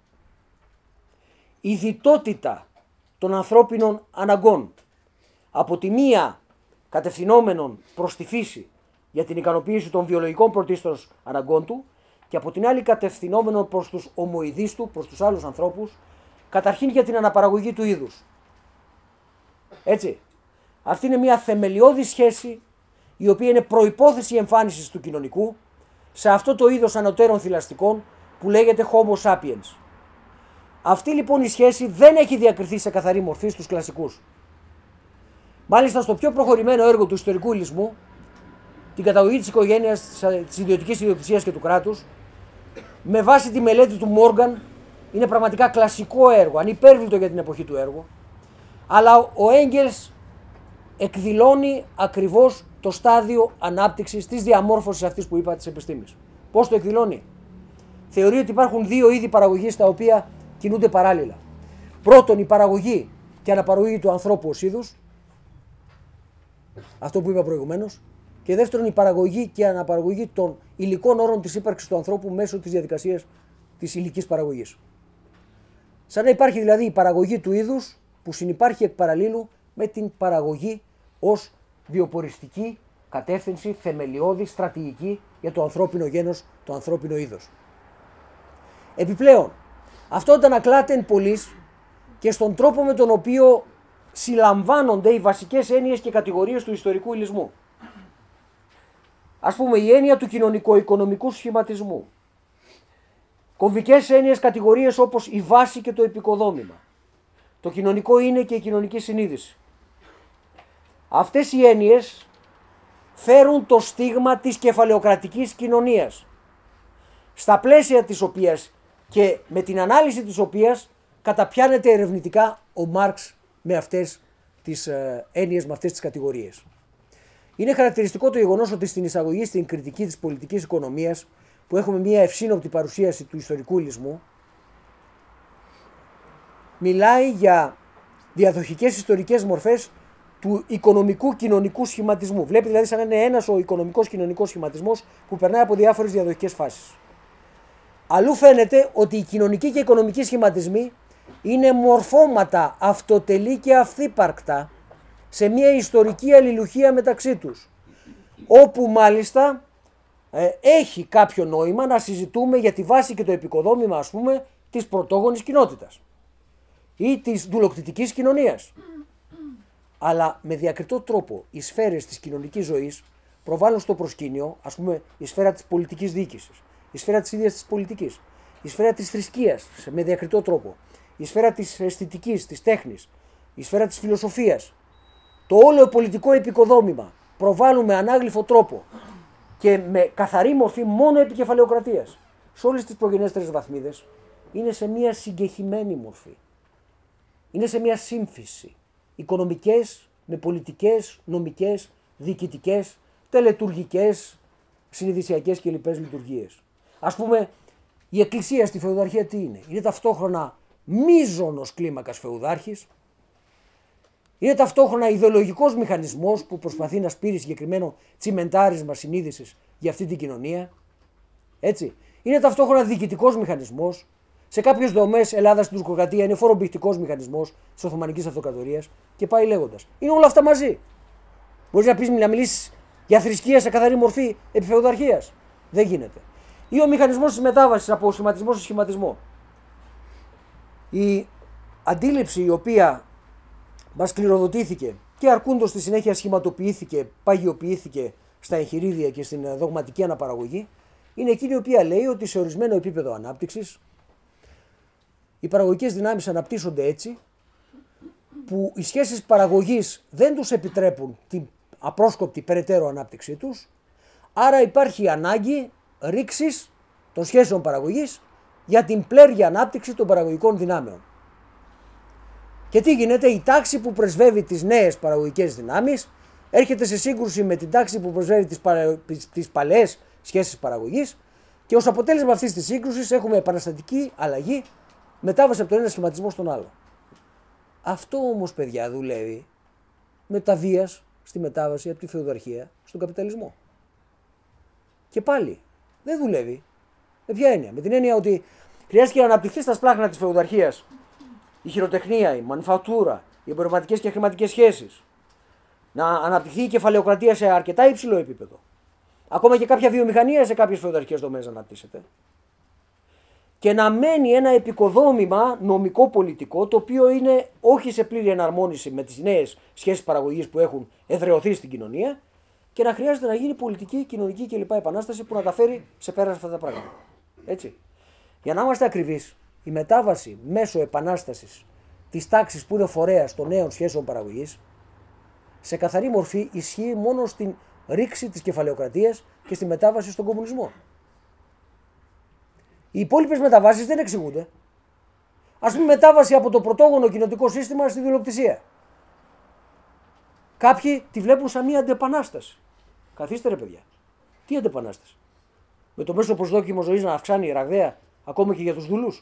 Η διτότητα των ανθρώπινων αναγκών, από τη μία κατευθυνόμενων προς τη φύση για την ικανοποίηση των βιολογικών πρωτίστων αναγκών του και από την άλλη κατευθυνόμενων προς τους ομοειδείς του, προς τους άλλους ανθρώπους, καταρχήν για την αναπαραγωγή του είδους. Έτσι, αυτή είναι μια θεμελιώδη σχέση η οποία είναι προϋπόθεση εμφάνισης του κοινωνικού σε αυτό το είδος ανωτέρων θηλαστικών που λέγεται Homo sapiens. Αυτή λοιπόν η σχέση δεν έχει διακριθεί σε καθαρή μορφή στους κλασικούς. Μάλιστα στο πιο προχωρημένο έργο του ιστορικού υλισμού, την καταγωγή της οικογένειας, της ιδιωτικής ιδιοκτησίας και του κράτους, με βάση τη μελέτη του Μόργαν, είναι πραγματικά κλασικό έργο, ανυπέρβλητο για την εποχή του έργου, αλλά ο Έγγελς εκδηλώνει ακριβώς το στάδιο ανάπτυξης της διαμόρφωσης αυτής που είπα της επιστήμης. Πώς το εκδηλώνει? Θεωρεί ότι υπάρχουν δύο είδη παραγωγής τα οποία κινούνται παράλληλα. Πρώτον, η παραγωγή και αναπαραγωγή του ανθρώπου ως είδους, αυτό που είπα προηγουμένως, και δεύτερον η παραγωγή και αναπαραγωγή των υλικών όρων της ύπαρξης του ανθρώπου μέσω της διαδικασίας της υλικής παραγωγής. Σαν να υπάρχει δηλαδή η παραγωγή του είδους που συνυπάρχει εκ παραλλήλου με την παραγωγή ως βιοποριστική κατεύθυνση, θεμελιώδη, στρατηγική για το ανθρώπινο γένος, το ανθρώπινο είδος. Επιπλέον, αυτό αντανακλάται εν πολλοίς και στον τρόπο με τον οποίο συλλαμβάνονται οι βασικές έννοιες και κατηγορίες του ιστορικού υλισμού. Ας πούμε η έννοια του κοινωνικο-οικονομικού σχηματισμού. Κομβικές έννοιες κατηγορίες όπως η βάση και το επικοδόμημα. Το κοινωνικό είναι και η κοινωνική συνείδηση. Αυτές οι έννοιες φέρουν το στίγμα της κεφαλαιοκρατικής κοινωνίας, στα πλαίσια της οποίας και με την ανάλυση της οποίας καταπιάνεται ερευνητικά ο Μάρξ με αυτές τις έννοιες, με αυτές τις κατηγορίες. Είναι χαρακτηριστικό το γεγονός ότι στην εισαγωγή στην κριτική της πολιτικής οικονομίας, που έχουμε μια ευσύνοπτη παρουσίαση του ιστορικού υλισμού, μιλάει για διαδοχικές ιστορικές μορφές του οικονομικού κοινωνικού σχηματισμού. Βλέπει δηλαδή σαν να είναι ένας ο οικονομικός κοινωνικός σχηματισμός που περνάει από διάφορες διαδοχικές φάσεις. Αλλού φαίνεται ότι οι κοινωνικοί και οικονομικοί σχηματισμοί είναι μορφώματα αυτοτελή και αυθύπαρκτα σε μια ιστορική αλληλουχία μεταξύ τους, όπου μάλιστα ε, έχει κάποιο νόημα να συζητούμε για τη βάση και το επικοδόμημα, ας πούμε, της πρωτόγονης κοινότητας ή της δουλοκτητικής κοινωνίας. Αλλά με διακριτό τρόπο οι σφαίρες της κοινωνικής ζωής προβάλλουν στο προσκήνιο, ας πούμε, η σφαίρα της πολιτικής διοίκησης, η σφαίρα της ίδιας της πολιτικής, η σφαίρα της θρησκείας με διακριτό τρόπο, η σφαίρα της αισθητικής, της τέχνης, η σφαίρα της φιλοσοφίας. Το όλο πολιτικό επικοδόμημα προβάλλουν με ανάγλυφο τρόπο και με καθαρή μορφή μόνο επικεφαλαιοκρατίας σε όλες τις προγενέστερες βαθμίδες είναι σε μια συγκεχημένη μορφή. Είναι σε μια σύμφυση. Οικονομικές με πολιτικές, νομικές, διοικητικές, τελετουργικές, συνειδησιακές και λοιπές λειτουργίες. Ας πούμε, η εκκλησία στη φεουδαρχία τι είναι? Είναι ταυτόχρονα μείζωνος κλίμακας φεουδάρχης, Είναι ταυτόχρονα ιδεολογικός μηχανισμός που προσπαθεί να σπείρει συγκεκριμένο τσιμεντάρισμα συνείδησης για αυτή την κοινωνία. Έτσι. Είναι ταυτόχρονα διοικητικός μηχανισμός. Σε κάποιες δομές Ελλάδα στην τουρκοκρατία είναι φορομπηχτικός μηχανισμός της Οθωμανικής Αυτοκρατορίας και πάει λέγοντας. Είναι όλα αυτά μαζί. Μπορείς να, πεις, να μιλήσεις για θρησκεία σε καθαρή μορφή επιφεουδαρχίας. Δεν γίνεται. Ή ο μηχανισμός της μετάβασης από σχηματισμό σε σχηματισμό. Η αντίληψη η οποία μας κληροδοτήθηκε και αρκούντος στη συνέχεια σχηματοποιήθηκε, παγιοποιήθηκε στα εγχειρίδια και στην δογματική αναπαραγωγή, είναι εκείνη η οποία λέει ότι σε ορισμένο επίπεδο ανάπτυξης οι παραγωγικές δυνάμεις αναπτύσσονται έτσι που οι σχέσεις παραγωγής δεν τους επιτρέπουν την απρόσκοπτη περαιτέρω ανάπτυξή τους, άρα υπάρχει ανάγκη ρήξης των σχέσεων παραγωγής για την πλέρια ανάπτυξη των παραγωγικών δυνάμεων. Και τι γίνεται, η τάξη που πρεσβεύει τις νέες παραγωγικές δυνάμεις έρχεται σε σύγκρουση με την τάξη που πρεσβεύει τις, παρα... τις παλαιές σχέσεις παραγωγής και ως αποτέλεσμα αυτής της σύγκρουσης έχουμε επαναστατική αλλαγή, μετάβαση από τον ένα σχηματισμό στον άλλο. Αυτό όμως, παιδιά, δουλεύει με τα βίας στη μετάβαση από τη φεουδαρχία στον καπιταλισμό. Και πάλι δεν δουλεύει. Με ποια έννοια? Με την έννοια ότι χρειάστηκε να αναπτυχθεί στα σπλάχνα της φεουδαρχίας η χειροτεχνία, η μανουφακτούρα, οι εμπορευματικές και χρηματικές σχέσεις. Να αναπτυχθεί η κεφαλαιοκρατία σε αρκετά υψηλό επίπεδο. Ακόμα και κάποια βιομηχανία σε κάποιες φεουδαρχικές δομές να αναπτύσσεται. Και να μένει ένα επικοδόμημα νομικό-πολιτικό το οποίο είναι όχι σε πλήρη εναρμόνιση με τις νέες σχέσεις παραγωγής που έχουν εδραιωθεί στην κοινωνία και να χρειάζεται να γίνει πολιτική, κοινωνική κλπ. Επανάσταση που να τα φέρει σε πέρα αυτά τα πράγματα. Έτσι. Για να είμαστε ακριβείς, η μετάβαση μέσω επανάστασης της τάξης που είναι φορέας των νέων σχέσεων παραγωγής σε καθαρή μορφή ισχύει μόνο στην ρήξη της κεφαλαιοκρατίας και στη μετάβαση στον κομμουνισμό. Οι υπόλοιπες μεταβάσεις δεν εξηγούνται. Ας πούμε, μετάβαση από το πρωτόγονο κοινοτικό σύστημα στη δουλοκτησία. Κάποιοι τη βλέπουν σαν μια αντεπανάσταση. Καθίστε ρε παιδιά. Τι αντεπανάσταση? Με το μέσο προσδόκιμο ζωής να αυξάνει ραγδαία ακόμα και για τους δουλούς.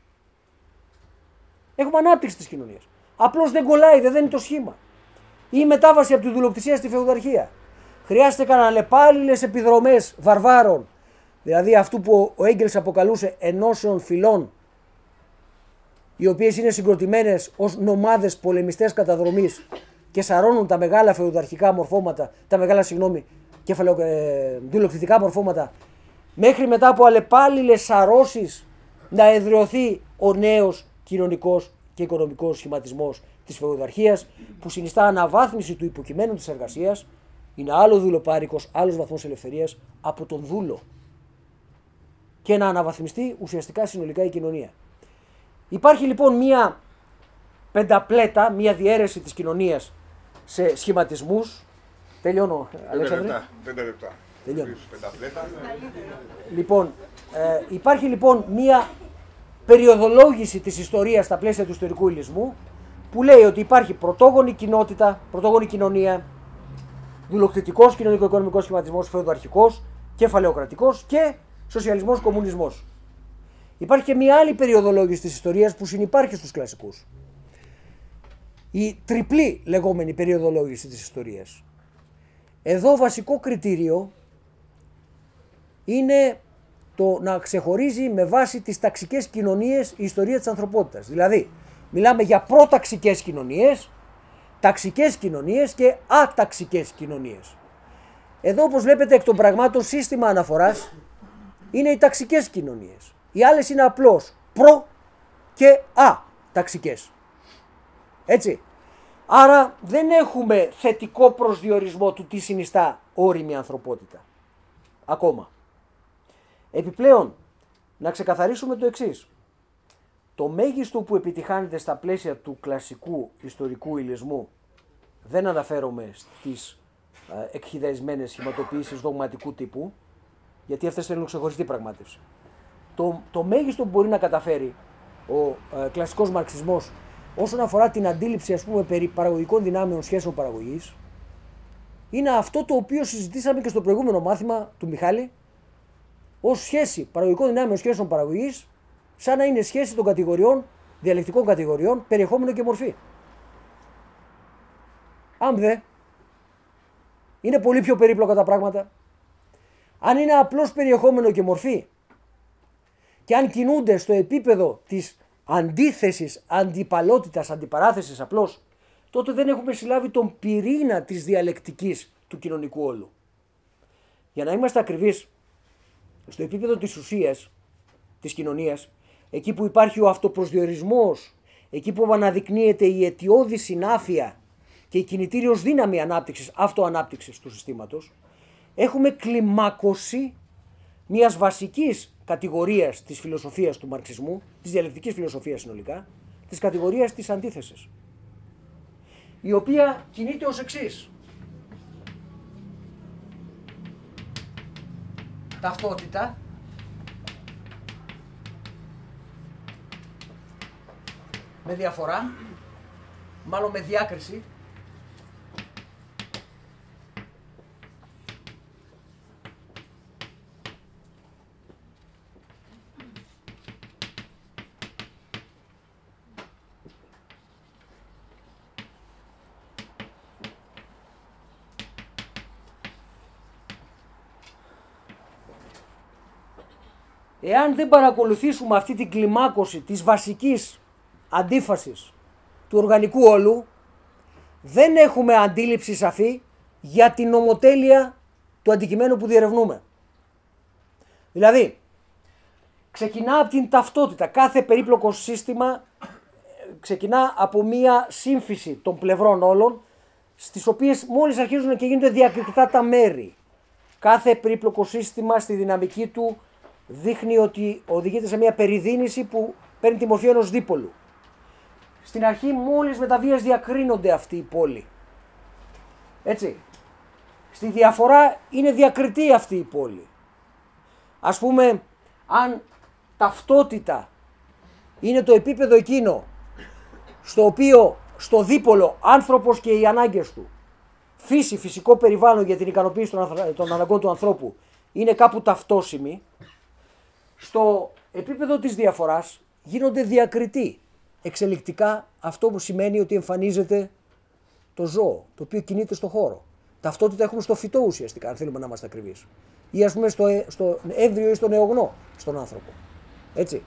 Έχουμε ανάπτυξη της κοινωνίας. Απλώς δεν κολλάει, δεν είναι το σχήμα. Ή η μετάβαση από τη δουλοκτησία στη φεουδαρχία. Χρειάστηκαν αλλεπάλληλες επιδρομές βαρβάρων. Δηλαδή αυτού που ο Έγκελς αποκαλούσε ενώσεων φυλών, οι οποίες είναι συγκροτημένες ως νομάδες πολεμιστές καταδρομής και σαρώνουν τα μεγάλα φεουδαρχικά μορφώματα, τα μεγάλα συγγνώμη, κεφαλαιο, ε, δουλοκτητικά μορφώματα, μέχρι μετά από αλλεπάλληλες σαρώσεις να εδραιωθεί ο νέος κοινωνικός και οικονομικός σχηματισμός της φεουδαρχίας, που συνιστά αναβάθμιση του υποκειμένου της εργασίας, είναι άλλο δουλοπάρικος, άλλος βαθμός ελευθερίας από τον δούλο. Και να αναβαθμιστεί ουσιαστικά συνολικά η κοινωνία. Υπάρχει λοιπόν μία πενταπλέτα, μία διαίρεση της κοινωνίας σε σχηματισμούς. Τελειώνω, Αλέξανδρε. Πέντε λεπτά. Τελειώνω. Πενταπλέτα. Λοιπόν, ε, υπάρχει λοιπόν μία περιοδολόγηση της ιστορίας στα πλαίσια του ιστορικού υλισμού που λέει ότι υπάρχει πρωτόγονη κοινότητα, πρωτόγονη κοινωνία, δουλοκτητικός κοινωνικο-οικονομικός σχηματισμός, φεουδαρχικός, κεφαλαιοκρατικός και σοσιαλισμός, κομμουνισμός. Υπάρχει και μια άλλη περιοδολόγηση της ιστορίας που συνυπάρχει στους κλασικούς. Η τριπλή λεγόμενη περιοδολόγηση της ιστορίας. Εδώ βασικό κριτήριο είναι το να ξεχωρίζει με βάση τις ταξικές κοινωνίες η ιστορία της ανθρωπότητας. Δηλαδή, μιλάμε για προταξικές κοινωνίες, ταξικές κοινωνίες και αταξικές κοινωνίες. Εδώ, όπως βλέπετε, εκ των πραγμάτων σύστημα αναφοράς είναι οι ταξικές κοινωνίες. Οι άλλες είναι απλώς προ και α-ταξικές. Έτσι. Άρα δεν έχουμε θετικό προσδιορισμό του τι συνιστά όριμη ανθρωπότητα. Ακόμα. Επιπλέον, να ξεκαθαρίσουμε το εξής. Το μέγιστο που επιτυχάνεται στα πλαίσια του κλασικού ιστορικού υλισμού, δεν αναφέρομαι στις ε, εκχυδαϊσμένες σχηματοποιήσεις δογματικού τύπου, γιατί αυτές θέλουν ξεχωριστή πραγμάτευση. Το, το μέγιστο που μπορεί να καταφέρει ο ε, κλασικός μαρξισμός όσον αφορά την αντίληψη, ας πούμε, περί παραγωγικών δυνάμεων σχέσεων παραγωγής, είναι αυτό το οποίο συζητήσαμε και στο προηγούμενο μάθημα του Μιχάλη, ως σχέση παραγωγικών δυνάμεων σχέσεων παραγωγής, σαν να είναι σχέση των κατηγοριών, διαλεκτικών κατηγοριών, περιεχόμενο και μορφή. Αν δε, είναι πολύ πιο περίπλοκα τα πράγματα. Αν είναι απλώς περιεχόμενο και μορφή και αν κινούνται στο επίπεδο της αντίθεσης, αντιπαλότητας, αντιπαράθεσης απλώς, τότε δεν έχουμε συλλάβει τον πυρήνα της διαλεκτικής του κοινωνικού όλου. Για να είμαστε ακριβείς, στο επίπεδο της ουσίας της κοινωνίας, εκεί που υπάρχει ο αυτοπροσδιορισμός, εκεί που αναδεικνύεται η αιτιώδη συνάφεια και η κινητήριος δύναμη ανάπτυξης, αυτοανάπτυξης του συστήματος, έχουμε κλιμάκωση μιας βασικής κατηγορίας της φιλοσοφίας του μαρξισμού, της διαλεκτικής φιλοσοφίας συνολικά, της κατηγορίας της αντίθεσης, η οποία κινείται ως εξής. Ταυτότητα, με διαφορά, μάλλον με διάκριση, εάν δεν παρακολουθήσουμε αυτή την κλιμάκωση της βασικής αντίφασης του οργανικού όλου, δεν έχουμε αντίληψη σαφή για την ομοτέλεια του αντικειμένου που διερευνούμε. Δηλαδή, ξεκινά από την ταυτότητα. Κάθε περίπλοκο σύστημα ξεκινά από μία σύμφυση των πλευρών όλων, στις οποίες μόλις αρχίζουν και γίνονται διακριτικά τα μέρη. Κάθε περίπλοκο σύστημα στη δυναμική του δείχνει ότι οδηγείται σε μια περιδίνηση που παίρνει τη μορφή ενός δίπολου. Στην αρχή μόλις με τα βίας διακρίνονται αυτοί οι πόλοι. Έτσι. Στη διαφορά είναι διακριτή αυτή η πόλη. Ας πούμε, αν ταυτότητα είναι το επίπεδο εκείνο στο οποίο στο δίπολο άνθρωπος και οι ανάγκες του, φύση, φυσικό περιβάλλον για την ικανοποίηση των, των αναγκών του ανθρώπου είναι κάπου ταυτόσιμοι, στο επίπεδο της διαφοράς γίνονται διακριτοί. Εξελικτικά αυτό που σημαίνει ότι εμφανίζεται το ζώο, το οποίο κινείται στο χώρο. Ταυτότητα έχουμε στο φυτό ουσιαστικά, αν θέλουμε να είμαστε ακριβείς. Ή ας πούμε στο, στο έμβριο ή στον νεογνώ, στον άνθρωπο. Έτσι.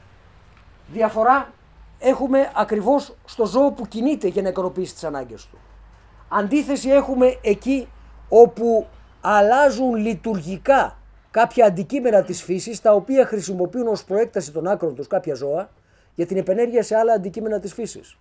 Διαφορά έχουμε ακριβώς στο ζώο που κινείται για να ικανοποιήσει τις ανάγκες του. Αντίθεση έχουμε εκεί όπου αλλάζουν λειτουργικά κάποια αντικείμενα της φύσης, τα οποία χρησιμοποιούν ως προέκταση των άκρων τους κάποια ζώα για την επενέργεια σε άλλα αντικείμενα της φύσης.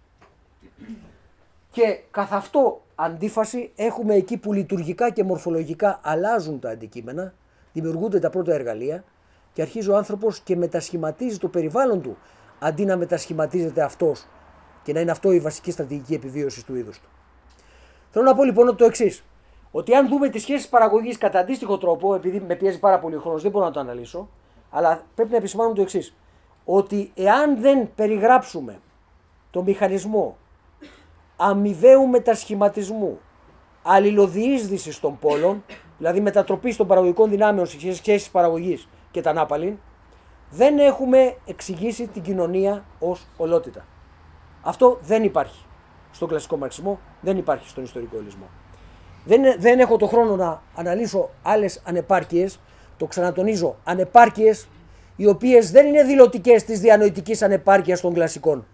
Και καθ' αυτό αντίφαση έχουμε εκεί που λειτουργικά και μορφολογικά αλλάζουν τα αντικείμενα, δημιουργούνται τα πρώτα εργαλεία και αρχίζει ο άνθρωπος και μετασχηματίζει το περιβάλλον του, αντί να μετασχηματίζεται αυτός και να είναι αυτό η βασική στρατηγική επιβίωση του είδους του. Θέλω να πω λοιπόν το εξής, ότι αν δούμε τις σχέσεις παραγωγής κατά αντίστοιχο τρόπο, επειδή με πιέζει πάρα πολύ ο χρόνος, δεν μπορώ να το αναλύσω, αλλά πρέπει να επισημάνουμε το εξής, ότι εάν δεν περιγράψουμε το μηχανισμό αμοιβαίου μετασχηματισμού, αλληλοδιείσδυσης των πόλων, δηλαδή μετατροπής των παραγωγικών δυνάμεων στις σχέσεις παραγωγής και τα νάπαλιν, δεν έχουμε εξηγήσει την κοινωνία ως ολότητα. Αυτό δεν υπάρχει στον κλασικό μαρξισμό, δεν υπάρχει στον ιστορικό ολισμό. Δεν, δεν έχω το χρόνο να αναλύσω άλλες ανεπάρκειες, το ξανατονίζω, ανεπάρκειες οι οποίες δεν είναι δηλωτικές της διανοητικής ανεπάρκειας των κλασικών.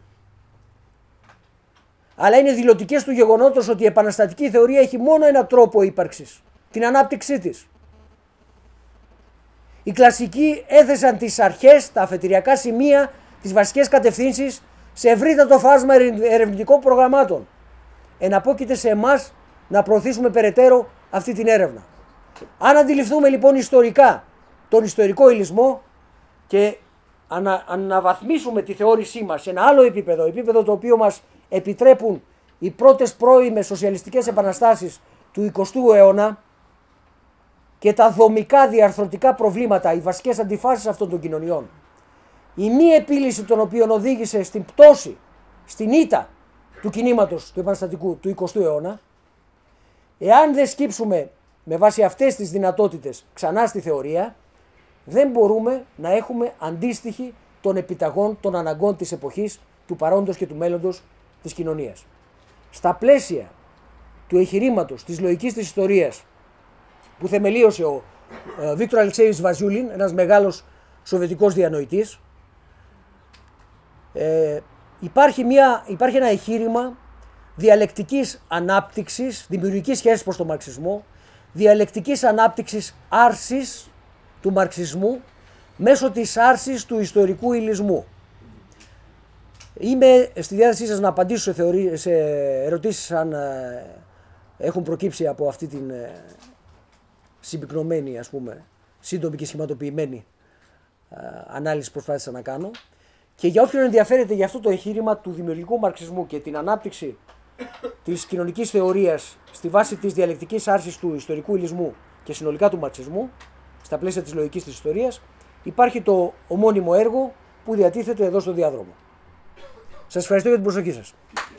Αλλά είναι δηλωτικές του γεγονότος ότι η επαναστατική θεωρία έχει μόνο ένα τρόπο ύπαρξης, την ανάπτυξή της. Οι κλασικοί έθεσαν τις αρχές, τα αφετηριακά σημεία, τις βασικές κατευθύνσεις σε ευρύτατο φάσμα ερευνητικών προγραμμάτων. Εναπόκειται σε εμάς να προωθήσουμε περαιτέρω αυτή την έρευνα. Αν αντιληφθούμε λοιπόν ιστορικά τον ιστορικό υλισμό και ανα, αναβαθμίσουμε τη θεώρησή μας σε ένα άλλο επίπεδο, επίπεδο το οποίο μας επιτρέπουν οι πρώτες πρώιμες σοσιαλιστικές επαναστάσεις του εικοστού αιώνα και τα δομικά διαρθρωτικά προβλήματα, οι βασικές αντιφάσεις αυτών των κοινωνιών, η μη επίλυση των οποίων οδήγησε στην πτώση, στην ήττα του κινήματος του επαναστατικού του εικοστού αιώνα, εάν δεν σκύψουμε με βάση αυτές τις δυνατότητες ξανά στη θεωρία, δεν μπορούμε να έχουμε αντίστοιχη των επιταγών των αναγκών της εποχής, του παρόντος και του μέλλοντος της κοινωνίας. Στα πλαίσια του εγχειρήματος της λογικής της ιστορίας που θεμελίωσε ο ε, Βίκτορ Αλεξέιεβιτς Βαζιούλιν, ένας μεγάλος σοβιετικός διανοητής, ε, υπάρχει, μια, υπάρχει ένα εγχείρημα διαλεκτικής ανάπτυξης, δημιουργικής σχέσης προς τον μαρξισμό, διαλεκτικής ανάπτυξης άρσης του μαρξισμού μέσω της άρσης του ιστορικού υλισμού. Είμαι στη διάθεσή σας να απαντήσω σε, θεωρί, σε ερωτήσεις αν ε, έχουν προκύψει από αυτή την ε, συμπυκνωμένη, ας πούμε, σύντομη και σχηματοποιημένη ε, ανάλυση που προσπάθησα να κάνω. Και για όποιον ενδιαφέρεται για αυτό το εγχείρημα του δημιουργικού μαρξισμού και την ανάπτυξη της κοινωνικής θεωρίας στη βάση της διαλεκτικής άρσης του ιστορικού υλισμού και συνολικά του μαρξισμού, στα πλαίσια της λογικής της ιστορίας, υπάρχει το ομώνυμο έργο που διατίθεται εδώ στο διάδρομο. Σας ευχαριστώ για την προσοχή σας.